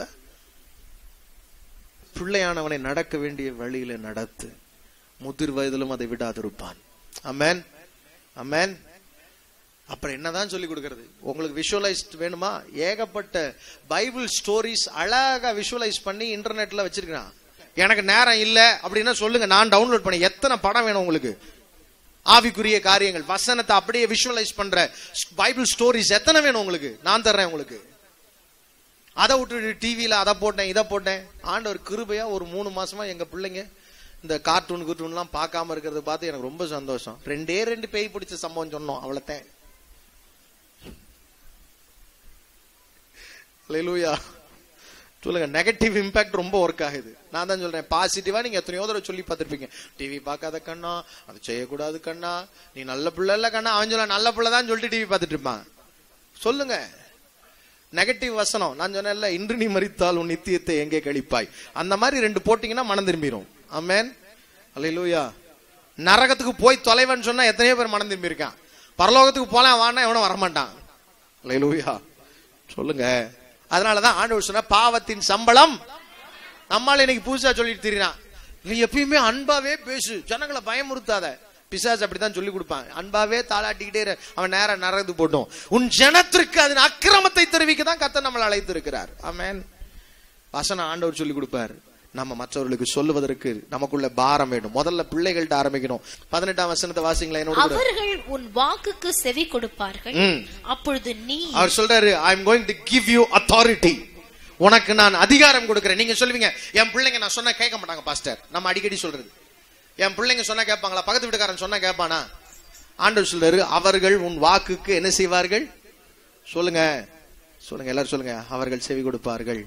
பிள்ளையானவனை நடக்க வேண்டிய வழியில நடத்து, முதிர் வயதிலும் அதை விடாதிருப்பான். ஆமென், ஆமென். அப்புறம் என்னதான் சொல்லி கொடுக்கிறது? உங்களுக்கு விஷுவலைஸ் வேணுமா? ஏகப்பட்ட பைபிள் ஸ்டோரிஸ் அழகா விஷுவலைஸ் பண்ணி இன்டர்நெட்ல வச்சிருக்கான். எனக்கு நேரம் இல்ல அப்படின்னா சொல்லுங்க, நான் டவுன்லோட் பண்ணி. எத்தனை படம் வேணும் உங்களுக்கு? ஆவிக்குரிய காரியங்கள், வசனத்தை அப்படியே விஷுவலைஸ் பண்ற பைபிள் ஸ்டோரிஸ் எத்தனை வேணும் உங்களுக்கு? நான் தர்றேன் உங்களுக்கு. அதை விட்டு டிவியில அதை போட்டேன் இதை போட்டேன். ஆண்டவர் கிருபையா ஒரு மூணு மாசமா எங்க பிள்ளைங்க இந்த கார்ட்டூன் கூர்ட்டூன் எல்லாம் பார்க்காம இருக்கிறத பார்த்து எனக்கு ரொம்ப சந்தோஷம். ரெண்டே ரெண்டு பேய் பிடிச்ச சம்பவம் சொன்னோம், அவ்வளவுதான். அல்லேலூயா சொல்லுங்க. நெகட்டிவ் இம்பாக்ட் ரொம்ப ஒர்க் ஆகுது. நான் தான் சொல்றேன், பாசிட்டிவா நீங்க எத்தனையோ தடவை சொல்லி பார்த்திருப்பீங்க. டிவி பார்க்காத கண்ணா, அது செய்யக்கூடாது கண்ணா, நீ நல்ல பிள்ளை இல்ல கண்ணா. அவன் சொல்ல நல்ல பிள்ளை தான் சொல்லிட்டு டிவி பார்த்துட்டு இருப்பான். சொல்லுங்க, நெகட்டிவ் வசனம். நான் சொன்னேன்ல, இன்று நீ மரித்தால் உன் நித்தியத்தை எங்கே கழிப்பாய், அந்த மாதிரி ரெண்டு போட்டீங்கன்னா மனம் திரும்பிடும். ஆமென், அல்லேலூயா. நரகத்துக்கு போய் தொலைவன்னு சொன்னா எத்தனையோ பேர் மனம் திரும்பி இருக்கான். பரலோகத்துக்கு போலாம் வானா எவனும் வரமாட்டான். அல்லேலூயா. சொல்லுங்க. அதனாலதான் ஆண்டவர் சொன்ன பாவத்தின் சம்பளம். நம்மால இன்னைக்கு புதுசா சொல்லிட்டு தெரியுறான், எப்பயுமே அன்பாவே பேசு, ஜனங்களை பயமுறுத்தாத. பிசாசு அப்படித்தான் சொல்லி கொடுப்பான். அன்பாவே தாளாட்டிக்கிட்டே அவன் நேரம் நரது போட்டோம். உன் ஜனத்திற்கு அதன் அக்கிரமத்தை தெரிவிக்க தான் கர்த்தர் நம்மளை அழைத்து இருக்கிறார். ஆமென். வசனம் ஆண்டவர் சொல்லி கொடுப்பார். நம்ம மற்றவர்களுக்கு சொல்லுவதற்கு நமக்குள்ள பாரம் வேண்டும். முதல்ல பிள்ளைகள்ட்ட ஆரம்பிக்கணும். பதினெட்டாம் வசனத்தை வாசிங்களா என்னோட. அவர்கள் உன் வாக்குக்கு செவி கொடுப்பார்கள், அப்பொழுது நீ. அவர் சொல்றாரு, I am going to give you authority. உனக்கு நான் அதிகாரம் கொடுக்கிறேன். நீங்க சொல்லுவீங்க, என் பிள்ளைங்க நான் சொன்னா கேட்க மாட்டாங்க பாஸ்டர். நம்ம அடிக்கடி சொல்றது, என் பிள்ளைங்க சொன்னா கேட்பாங்களா? பக்கத்து வீட்டுக்காரன் சொன்னா கேட்பானா? ஆண்டவர் சொல்றாரு, அவர்கள் உன் வாக்குக்கு என்ன செய்வார்கள்? சொல்லுங்க, சொல்லுங்க, எல்லாரும் சொல்லுங்க. அவர்கள் செவி கொடுப்பார்கள்.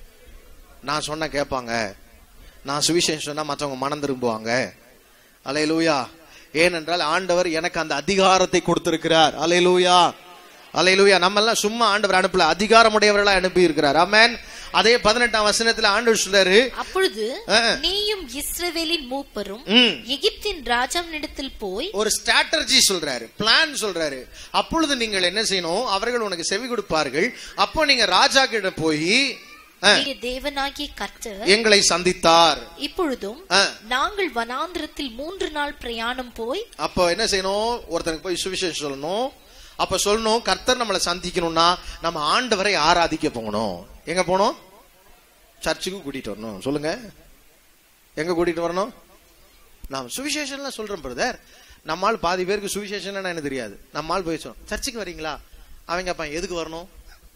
நான் சொன்னா கேட்பாங்க. நான் சுவிசேஷம் சொன்னா மற்றவங்க மனம் திரும்புவாங்க. அல்லேலூயா. ஏனென்றால் ஆண்டவர் எனக்கு அந்த அதிகாரத்தை கொடுத்திருக்கிறார். அல்லேலூயா, அல்லேலூயா. நம்ம எல்லாம் சும்மா ஆண்டவர் அனுப்பல, அதிகாரமுடையவர்களா அனுப்பி இருக்கிறார். ஆமென். அதே பதினெட்டாம் வசனத்துல ஆண்டவர் சொல்றாரு, அப்பொழுது நீயும் இஸ்ரவேலின் மூப்பரும் எகிப்தின் ராஜாவினிடத்தில் போய். ஒரு ஸ்ட்ராட்டஜி சொல்றாரு, பிளான் சொல்றாரு. அப்பொழுது நீங்கள் என்ன செய்யணும்? அவர்கள் உனக்கு செவி கொடுப்பார்கள். அப்போ நீங்க ராஜா கிட்ட போய், தேவனாகிய கர்த்தர் எங்களை சந்தித்தார், இப்பொழுதும் நாங்கள் வனாந்திரத்தில் மூன்று நாள் பிரயாணம் போய். அப்போ என்ன செய்யணும்? ஒருத்தனுக்கு போய் சுவிசேஷம் சொல்லணும். அப்ப சொல்லணும், கர்த்தர் நம்மளை சந்திக்கணும்னா நம்ம ஆண்டவரை ஆராதிக்க போகணும். எங்க போகணும்? சர்ச்சுக்கு கூட்டிட்டு வரணும். சொல்லுங்க, எங்க கூட்டிட்டு வரணும்? நாம் சுவிசேஷன்லாம் சொல்றோம் பிரதர். நம்மால் பாதி பேருக்கு சுவிசேஷன் என்ன தெரியாது. நம்மால் போய் சொல்றோம், சர்ச்சுக்கு வரீங்களா? அவங்க அப்பா எதுக்கு வரணும்?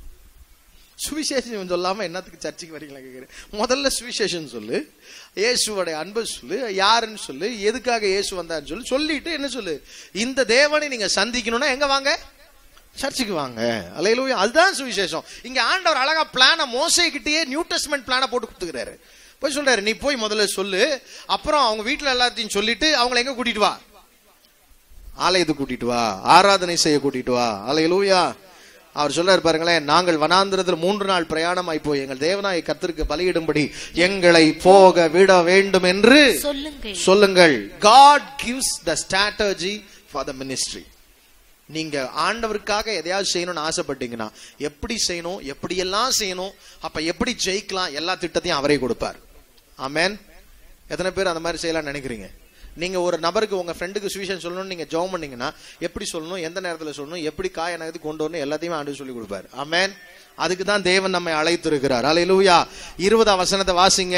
சுவிசேஷம் சொல்லாம என்னத்துக்கு சர்ச்சுக்கு வரீங்களா கேக்குறேன். முதல்ல சுவிசேஷன் சொல்லு, இயேசுவோட அன்பை சொல்லு, யாருன்னு சொல்லு, எதுக்காக இயேசு வந்தான்னு சொல்லு. சொல்லிட்டு என்ன சொல்லு? இந்த தேவனை நீங்க சந்திக்கணும்னா எங்க வாங்க? சர்ச்சுக்கு வாங்க. அல்லேலூயா. அதுதான் சுவிசேஷம். இங்க ஆண்டவர் அழகா பிளான மோசேக்கிட்டே நியூ டெஸ்ட்மென்ட் பிளான போட்டு கொடுத்துக்கிறாரு. போய் சொல்றாரு, நீ போய் முதல்ல சொல்லு, அப்புறம் அவங்க வீட்டுல எல்லாத்தையும் சொல்லிட்டு அவங்களை எங்க கூட்டிட்டு வா? ஆலயத்துக்கு கூட்டிட்டு வா, ஆராதனை செய்ய கூட்டிட்டு வா. அல்லேலூயா. அவர் சொல்றாரு பாருங்களேன், நாங்கள் வனாந்திரத்தில் மூன்று நாள் பிரயாணமாய் போய் எங்கள் தேவனாய் கர்த்தருக்கு பலியிடும்படி எங்களை போக விட வேண்டும் என்று சொல்லுங்கள். God gives the strategy for the ministry. நீங்க ஆண்டவருக்காக எதையாவது செய்யணும்னு ஆசைப்பட்டீங்கன்னா எப்படி செய்யணும், எப்படி எல்லாம் செய்யணும், அப்ப எப்படி ஜெயிக்கலாம், எல்லா திட்டத்தையும் அவரே கொடுப்பார். ஆமென். எத்தனை பேர் அந்த மாதிரி செய்யலாம் நினைக்கிறீங்க? நீங்க ஒரு நபருக்கு, உங்க ஃப்ரெண்டுக்கு சுவிசேஷம் சொல்லணும்னு நீங்க ஜெபம் பண்ணீங்கன்னா எப்படி சொல்லணும், எந்த நேரத்துல சொல்லணும், எப்படி காய நகர்த்தி கொண்டு வரணும், எல்லாத்தையுமே ஆண்டவர் சொல்லி கொடுப்பார். ஆமென். அதுக்கு தான் தேவன் நம்மை அழைத்து இருக்கிறார். அல்லேலூயா. இருபதாம் வசனத்தை வாசிங்க.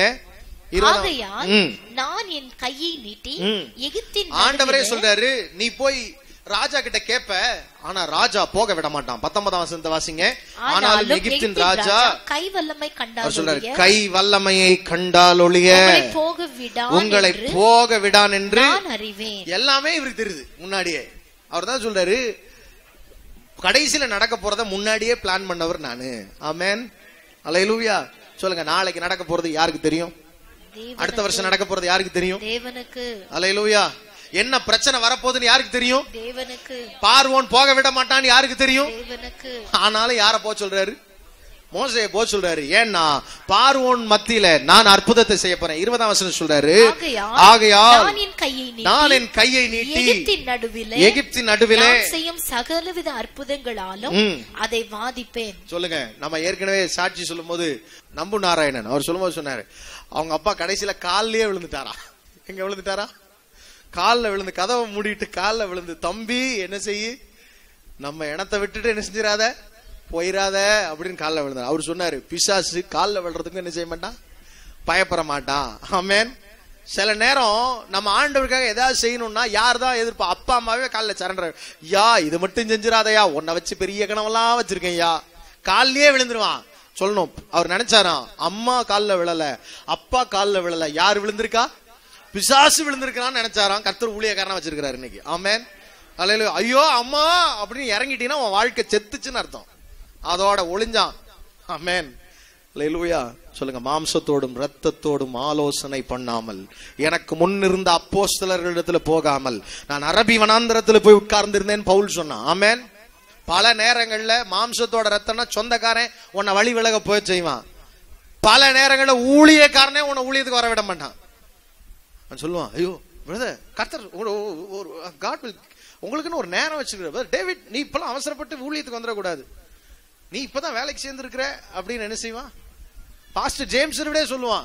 நான் என் கையை நீட்டி எகிப்தின். ஆண்டவரே சொல்றாரு, நீ போய் ராஜா கிட்ட கேப்ப, ஆனா ராஜா போக விட மாட்டான். பத்தொன்பதாம் வசனத்தை வாசிங்க. ஆனாலும் எகிப்தின் ராஜா கை வல்லமை கண்டால் சொல்றாரு, கை வல்லமையை கண்டால் ஒழிய உங்களை போக விடான் என்று எல்லாமே இவருக்கு தெரியுது முன்னாடியே. அவர் தான் சொல்றாரு, கடைசியில நடக்க போறத முன்னாடியே பிளான் பண்ணவர் நானு. ஆமென். அல்லேலூயா. சொல்லுங்க, நாளைக்கு நடக்க போறது யாருக்கு தெரியும்? அடுத்த வருஷம் நடக்க போறது யாருக்கு தெரியும்? தேவனுக்கு. அல்லேலூயா. என்ன பிரச்சனை வரப்போகுதுன்னு யாருக்கு தெரியும்? தேவனுக்கு. பார்வோன் போக விட மாட்டான்னு யாருக்கு தெரியும்? தேவனுக்கு. ஆனாலும் யார போக சொல்றாரு? மோசேயை போக சொல்றாரு. ஏன்னா பார்வோன் மத்தியில நான் அற்புதத்தை செய்ய போறேன். இருபதாம் வசனம் சொல்றாரு, ஆகையால் நான் என் கையை நீட்டி எகிப்தின் நடுவிலே எகிப்தின் நடுவிலே செய்யும் சகலவித அற்புதங்களாலும் அதை வாதிப்பேன். சொல்லுங்க, நம்ம ஏற்கனவே சாட்சி சொல்லும் போது நம்பு நாராயணன் அவர் சொல்லும் போது சொன்னாரு, அவங்க அப்பா கடைசியில கால்லயே விழுந்துட்டாரா. எங்க விழுந்துட்டாரா? காலில் விழுந்து, கதவை மூடிட்டு காலில் விழுந்து, தம்பி என்ன செய்ய, நம்ம இனத்தை விட்டுட்டு என்ன செஞ்சிடாத, போயிடாத அப்படின்னு காலில் விழுந்தார். அவர் சொன்னாரு, பிசாசு காலில் விழுறதுக்கு என்ன செய்ய மாட்டான், பயப்பட மாட்டான். ஆமென். சில நேரம் நம்ம ஆண்டவருக்காக ஏதாவது செய்யணும்னா யார் தான் எதிர்ப்பா? அப்பா அம்மாவே காலில் சரண்டர், யா இது மட்டும் செஞ்சிடாதயா, உன்னை வச்சு பெரிய கனவெல்லாம் வச்சிருக்கேன் யா, காலிலேயே விழுந்துருவான். சொல்லணும், அவர் நினைச்சாராம், அம்மா காலில் விழல, அப்பா காலில் விழல, யார் விழுந்திருக்கா? பிசாசு விழுந்திருக்கான்னு நினைச்சாராம். கர்த்தர் ஊழியக்காரனா வச்சிருக்கிறாரு இன்னைக்கு. ஆமென். அல்லேலூயா. ஐயோ அம்மா அப்படின்னு இறங்கிட்டீங்கன்னா உன் வாழ்க்கை செத்துச்சுன்னு அர்த்தம். அதோட ஒளிஞ்சான். ஆமென். அல்லேலூயா. சொல்லுங்க, மாம்சத்தோடும் இரத்தத்தோடும் ஆலோசனை பண்ணாமல், எனக்கு முன்னிருந்த அப்போஸ்தலர்களிடத்துல போகாமல் நான் அரபி வனாந்திரத்துல போய் உட்கார்ந்து இருந்தேன் பவுல் சொன்னான். ஆமென். பல நேரங்கள்ல மாம்சத்தோட ரத்தம்னா சொந்தக்காரன் உன்னை வழி விலக போய் செய்வான். பல நேரங்கள்ல ஊழியக்காரனே உன்னை ஊழியத்துக்கு வர விட மாட்டான். சொல்லுவான், ஐயோ பிரதர், கர்த்தர் காட் வில் உங்களுக்குன்னு ஒரு நேரம் வச்சிருக்கிற. டேவிட், நீ இப்பெல்லாம் அவசரப்பட்டு ஊழியத்துக்கு வந்துடக்கூடாது, நீ இப்பதான் வேலைக்கு சேர்ந்து இருக்கிற அப்படின்னு என்ன செய்வான்? பாஸ்டர் ஜேம்ஸ் விட சொல்லுவான்,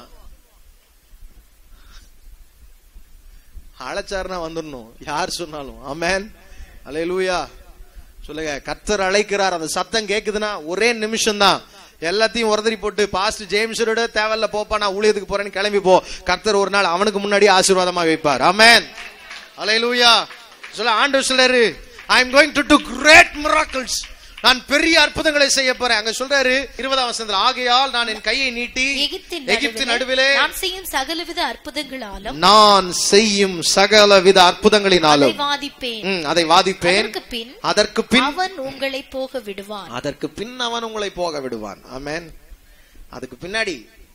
அழைச்சாருன்னா வந்துடணும் யார் சொன்னாலும். ஆமென், அல்லேலூயா. சொல்லுங்க, கர்த்தர் அழைக்கிறார். அந்த சத்தம் கேக்குதுன்னா ஒரே நிமிஷம் தான் எல்லாத்தையும் உரதறி போட்டு பாஸ்டர் ஜேம்ஸோட தேவையில்ல போப்பா, நான் ஊழியத்துக்கு போறேன்னு கிளம்பி போ. கர்த்தர் ஒரு நாள் அவனுக்கு முன்னாடி ஆசீர்வாதமா வைப்பார். ஆமென், அல்லேலூயா. சொல்ல, ஆண்டவர் சொல்றாரு, I am going to do great miracles. நான் பெரிய அற்புதங்களை செய்ய போறேன். அங்க சொல்றாரு இருபதாம் வசனத்துல, ஆகையால் நான் என் கையை நீட்டி எகிப்தின் நடுவிலே நான் செய்யும் சகலவித அற்புதங்களாலும் நான் செய்யும் சகலவித அற்புதங்களினாலும் வாதிப்பேன் அதை வாதிப்பேன். அதற்கு பின் அவன் உங்களை போக விடுவான். அதற்கு பின் அவன் உங்களை போக விடுவான். ஆமென். அதுக்கு பின்னாடி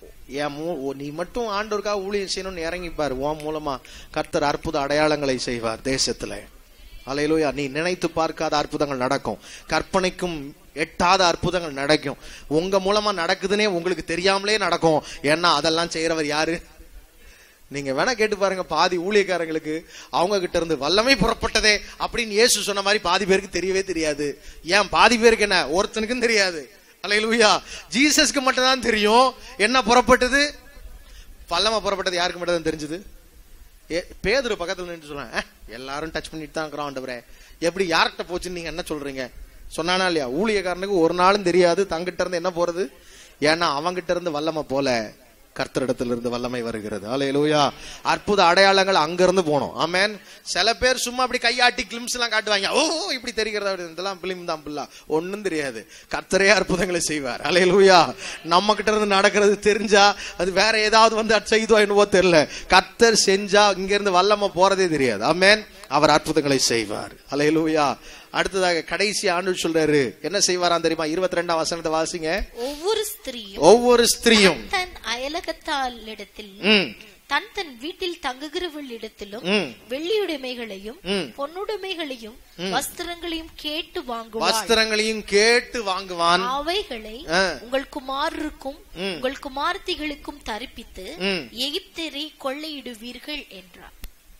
நீ மட்டும் ஆண்டவருக்காக ஊழியம் செய்யணும்னு இறங்கிப்பார். உன் மூலமா கர்த்தர் அற்புத அடையாளங்களை செய்வார் தேசத்துல. அல்லேலூயா. நீ நினைத்து பார்க்காத அற்புதங்கள் நடக்கும், கற்பனைக்கும் எட்டாத அற்புதங்கள் நடக்கும். உங்க மூலமா நடக்குதுன்னே உங்களுக்கு தெரியாமலே நடக்கும். ஏன்னா அதெல்லாம் செய்யறவர் யாரு? நீங்க வேணா கேட்டு பாருங்க, பாதி ஊழியக்காரங்களுக்கு அவங்க கிட்ட இருந்து வல்லமை புறப்பட்டதே அப்படின்னு இயேசு சொன்ன மாதிரி பாதி பேருக்கு தெரியவே தெரியாது. ஏன் பாதி பேருக்கு என்ன, ஒருத்தனுக்கும் தெரியாது. அல்லேலூயா. ஜீசஸ்க்கு மட்டும் தான் தெரியும் என்ன புறப்பட்டது. வல்லமை புறப்பட்டது யாருக்கு மட்டும் தான் தெரிஞ்சது? பேதுரு பக்கத்துல நின்று சொல்றேன், எல்லாரும் டச் பண்ணிட்டு தான் இருக்கிறோம் ஆண்டவரே, எப்படி யார்கிட்ட போச்சுன்னு நீங்க என்ன சொல்றீங்க சொன்னானா இல்லையா? ஊழியக்காரனுக்கு ஒரு நாளும் தெரியாது தங்கிட்ட இருந்து என்ன போறது. ஏன்னா அவங்கிட்ட இருந்து வல்லமை போல கர்த்தரிடத்திலிருந்து வல்லமை வருகிறது. அல்லேலூயா. அற்புத அடையாளங்கள் அங்கிருந்து போனோம். ஆமென். சில பேர் சும்மா அப்படி கையாட்டி கிளிம்ஸ் எல்லாம் காட்டுவாங்க, ஓ இப்படி தெரிகிறதா, இதெல்லாம் பிலிம் தான், பிள்ளா ஒன்னும் தெரியாது. கர்த்தரே அற்புதங்களை செய்வார். அல்லேலூயா. நம்ம கிட்ட இருந்து நடக்கிறது தெரிஞ்சா அது வேற ஏதாவது வந்து செய்தோ என்னவோ தெரியல, கர்த்தர் செஞ்சா இங்க இருந்து வல்லமை போறதே தெரியாது. ஆமென். அவர் அற்புதங்களை செய்வார். அல்லேலூயா. அடுத்ததாக கடைசி ஆண்டு சொல்றாரு, என்ன செய்வாராம் தெரியுமா? இருபத்தி ரெண்டாம் வசனத்தை வாசிங்க. ஒவ்வொரு ஸ்திரீயும் ஒவ்வொரு ஸ்திரீயும் தன் அயலகத்தாளிடத்தில் தன் தன் வீட்டில் தங்குகிறவளிடத்திலும் வெள்ளியுடைமைகளையும் பொன்னுடைமைகளையும் வஸ்திரங்களையும் கேட்டு வாங்குவாள். வஸ்திரங்களையும் கேட்டு வாங்குவான். அவைகளை உங்கள் குமாரருக்கும் உங்கள் குமார்த்திகளுக்கும் தரிப்பித்து எகிப்தரை கொள்ளையிடுவீர்கள் என்றார்.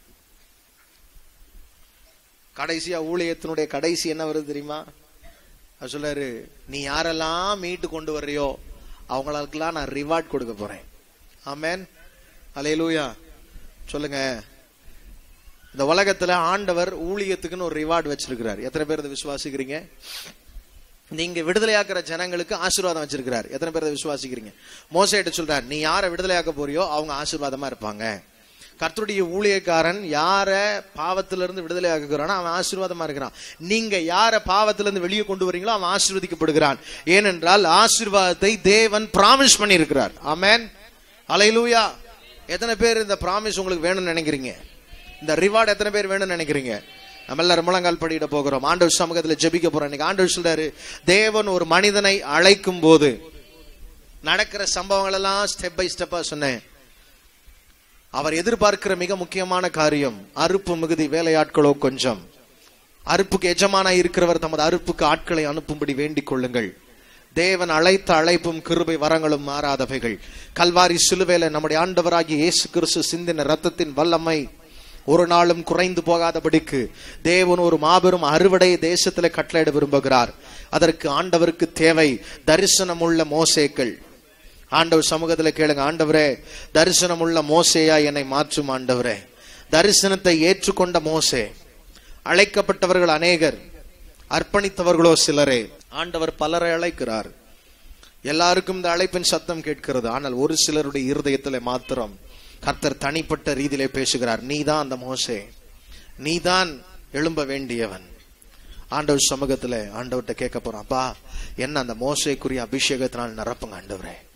கடைசியா ஊழியத்தினுடைய கடைசி என்ன வருது தெரியுமா? சொல்றாரு, நீ யாரெல்லாம் மீட்டு கொண்டு வர்றியோ அவங்களுக்கெல்லாம் நான் ரிவார்ட் கொடுக்க போறேன். ஆமென், அல்லேலூயா. சொல்லுங்க, இந்த உலகத்துல ஆண்டவர் ஊழியத்துக்குன்னு ஒரு ரிவார்ட் வச்சிருக்கிறார். எத்தனை பேர் இதை விசுவாசிக்கிறீங்க? நீங்க விடுதலையாக்குற ஜனங்களுக்கு ஆசீர்வாதம் வச்சிருக்கிறார். எத்தனை பேர் இதை விசுவாசிக்கிறீங்க? மோசேட்ட சொல்றார், நீ யாரை விடுதலையாக்க போறியோ அவங்க ஆசீர்வாதமா இருப்பாங்க. கர்த்தருடைய ஊழியக்காரன் யார பாவத்திலிருந்து விடுதலை ஆக்குகிறானோ அவன் ஆசீர்வாதமா இருக்கிறான். நீங்க யார பாவத்திலிருந்து வெளியே கொண்டு வரீங்களோ அவன் ஆசீர்வதிக்கப்படுகிறான். ஏனென்றால் ஆசீர்வாதத்தை தேவன் பிராமிஸ் பண்ணி இருக்கிறார். ஆமென், அல்லேலூயா. எத்தனை பேர் இந்த பிராமிஸ் உங்களுக்கு வேணும்னு நினைக்கிறீங்க? இந்த ரிவார்ட் எத்தனை பேர் வேணும்னு நினைக்கிறீங்க? நம்ம எல்லாரும் முழங்கால் படியிட போகிறோம், ஆண்டவர் சமூகத்துல ஜெபிக்க போறோம். இன்னைக்கு ஆண்டவர் சொல்றாரு, தேவன் ஒரு மனிதனை அழைக்கும் போது நடக்கிற சம்பவங்கள் எல்லாம் ஸ்டெப் பை ஸ்டெப்பா சொன்னேன். அவர் எதிர்பார்க்கிற மிக முக்கியமான காரியம், அறுப்பு மிகுதி வேலையாட்களோ கொஞ்சம். அறுப்புக்கு எஜமானாய் இருக்கிறவர் தமது அறுப்புக்கு ஆட்களை அனுப்பும்படி வேண்டிக் கொள்ளுங்கள். தேவன் அழைத்த அழைப்பும் கிருபை வரங்களும் மாறாதவைகள். கல்வாரி சிலுவையில நம்முடைய ஆண்டவராகிய இயேசு கிறிஸ்து சிந்தின ரத்தத்தின் வல்லமை ஒரு நாளும் குறைந்து போகாதபடிக்கு தேவன் ஒரு மாபெரும் அறுவடை தேசத்துல கட்டளையிட விரும்புகிறார். அதற்கு ஆண்டவருக்கு தேவை தரிசனம் உள்ள மோசேக்கள். ஆண்டவர் சமூகத்துல கேளுங்க, ஆண்டவரே தரிசனம் உள்ள மோசேயா என்னை மாற்றும் ஆண்டவரே. தரிசனத்தை ஏற்றுக்கொண்ட மோசே. அழைக்கப்பட்டவர்கள் அநேகர், அர்ப்பணித்தவர்களோ சிலரே. ஆண்டவர் பலரை அழைக்கிறார். எல்லாருக்கும் இந்த அழைப்பின் சத்தம் கேட்கிறது. ஆனால் ஒரு சிலருடைய இருதயத்திலே மாத்திரம் கர்த்தர் தனிப்பட்ட ரீதியிலே பேசுகிறார். நீதான் அந்த மோசே, நீதான் எழும்ப வேண்டியவன். ஆண்டவர் சமூகத்துல ஆண்டவர்கிட்ட கேட்க போறான், அப்பா என்ன அந்த மோசேக்குரிய அபிஷேகத்தினால் நிரப்புங்க ஆண்டவரே.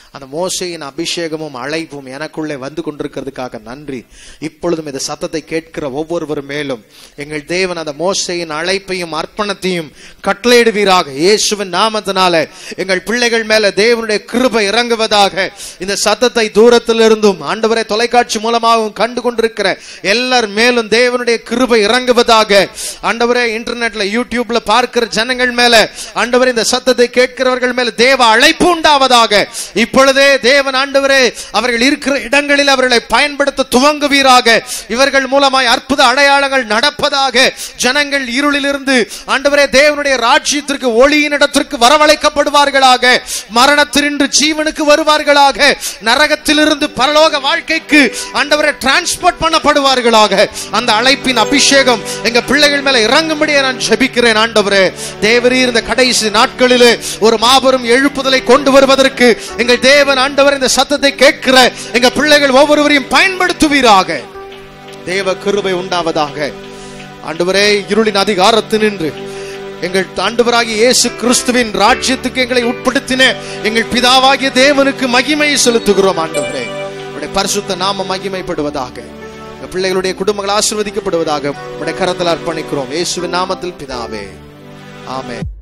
அந்த மோசேயின் அபிஷேகமும் அழைப்பும் எனக்குள்ளே வந்து கொண்டிருக்கிறதுக்காக நன்றி. இப்பொழுதும் இந்த சத்தத்தை கேட்கிற ஒவ்வொருவர் மேலும் எங்கள் தேவன் அந்த மோசேயின் அழைப்பையும் அர்ப்பணத்தையும் கட்டளையிடுவீராக. இயேசுவின் நாமத்தினால எங்கள் பிள்ளைகள் மேல தேவனுடைய கிருபை இறங்குவதாக. இந்த சத்தத்தை தூரத்திலிருந்தும் ஆண்டவரே தொலைக்காட்சி மூலமாகவும் கண்டு கொண்டிருக்கிற எல்லார் மேலும் தேவனுடைய கிருபை இறங்குவதாக. ஆண்டவரே இன்டர்நெட்ல யூடியூப்ல பார்க்கிற ஜனங்கள் மேல ஆண்டவரே இந்த சத்தத்தை கேட்கிறவர்கள் மேல தேவ அழைப்பு உண்டாவதாக. இப்பொழுதே தேவன் ஆண்டவரே அவர்கள் இருக்கிற இடங்களில் அவர்களை பயன்படுத்த துவங்குவீராக. இவர்கள் மூலமாய் அற்புத அடையாளங்கள் நடப்பதாக. ஜனங்கள் இருளிலிருந்து ஆண்டவரே தேவனுடைய ராஜ்யத்திற்கு ஒளியின் இடத்திற்கு வரவழைக்கப்படுவார்களாக. மரணத்தினின்று ஜீவனுக்கு வருவார்களாக. நரகத்திலிருந்து பரலோக வாழ்க்கைக்கு ஆண்டவரே டிரான்ஸ்போர்ட் பண்ணப்படுவார்களாக. அந்த அழைப்பின் அபிஷேகம் எங்க பிள்ளைகள் மேல இறங்கும்படியே நான் ஜெபிக்கிறேன். ஆண்டவரே தேவரீர் இந்த கடைசி நாட்களிலே ஒரு மாபெரும் எழுப்புதலை கொண்டு வருவதற்கு எங்கள் தேவன் ஆண்டவர் இந்த சத்தத்தை கேட்கிற எங்க பிள்ளைகள் ஒவ்வொருவரையும் பயன்படுத்துவீராக. தேவ கிருபை உண்டாவதாக. ஆண்டவரே இருளின் அதிகாரத்தினின்று எங்கள் ஆண்டவராகிய இயேசு கிறிஸ்துவின் ராஜ்யத்துக்கு எங்களை உட்படுத்தின எங்கள் பிதாவாகிய தேவனுக்கு மகிமையை செலுத்துகிறோம். ஆண்டவரே உடைய பரிசுத்த நாமம் மகிமைப்படுவதாக. எங்கள் பிள்ளைகளுடைய குடும்பங்கள் ஆசீர்வதிக்கப்படுவதாக உடைய கரத்தில் அர்ப்பணிக்கிறோம். இயேசுவின் நாமத்தில் பிதாவே, ஆமென்.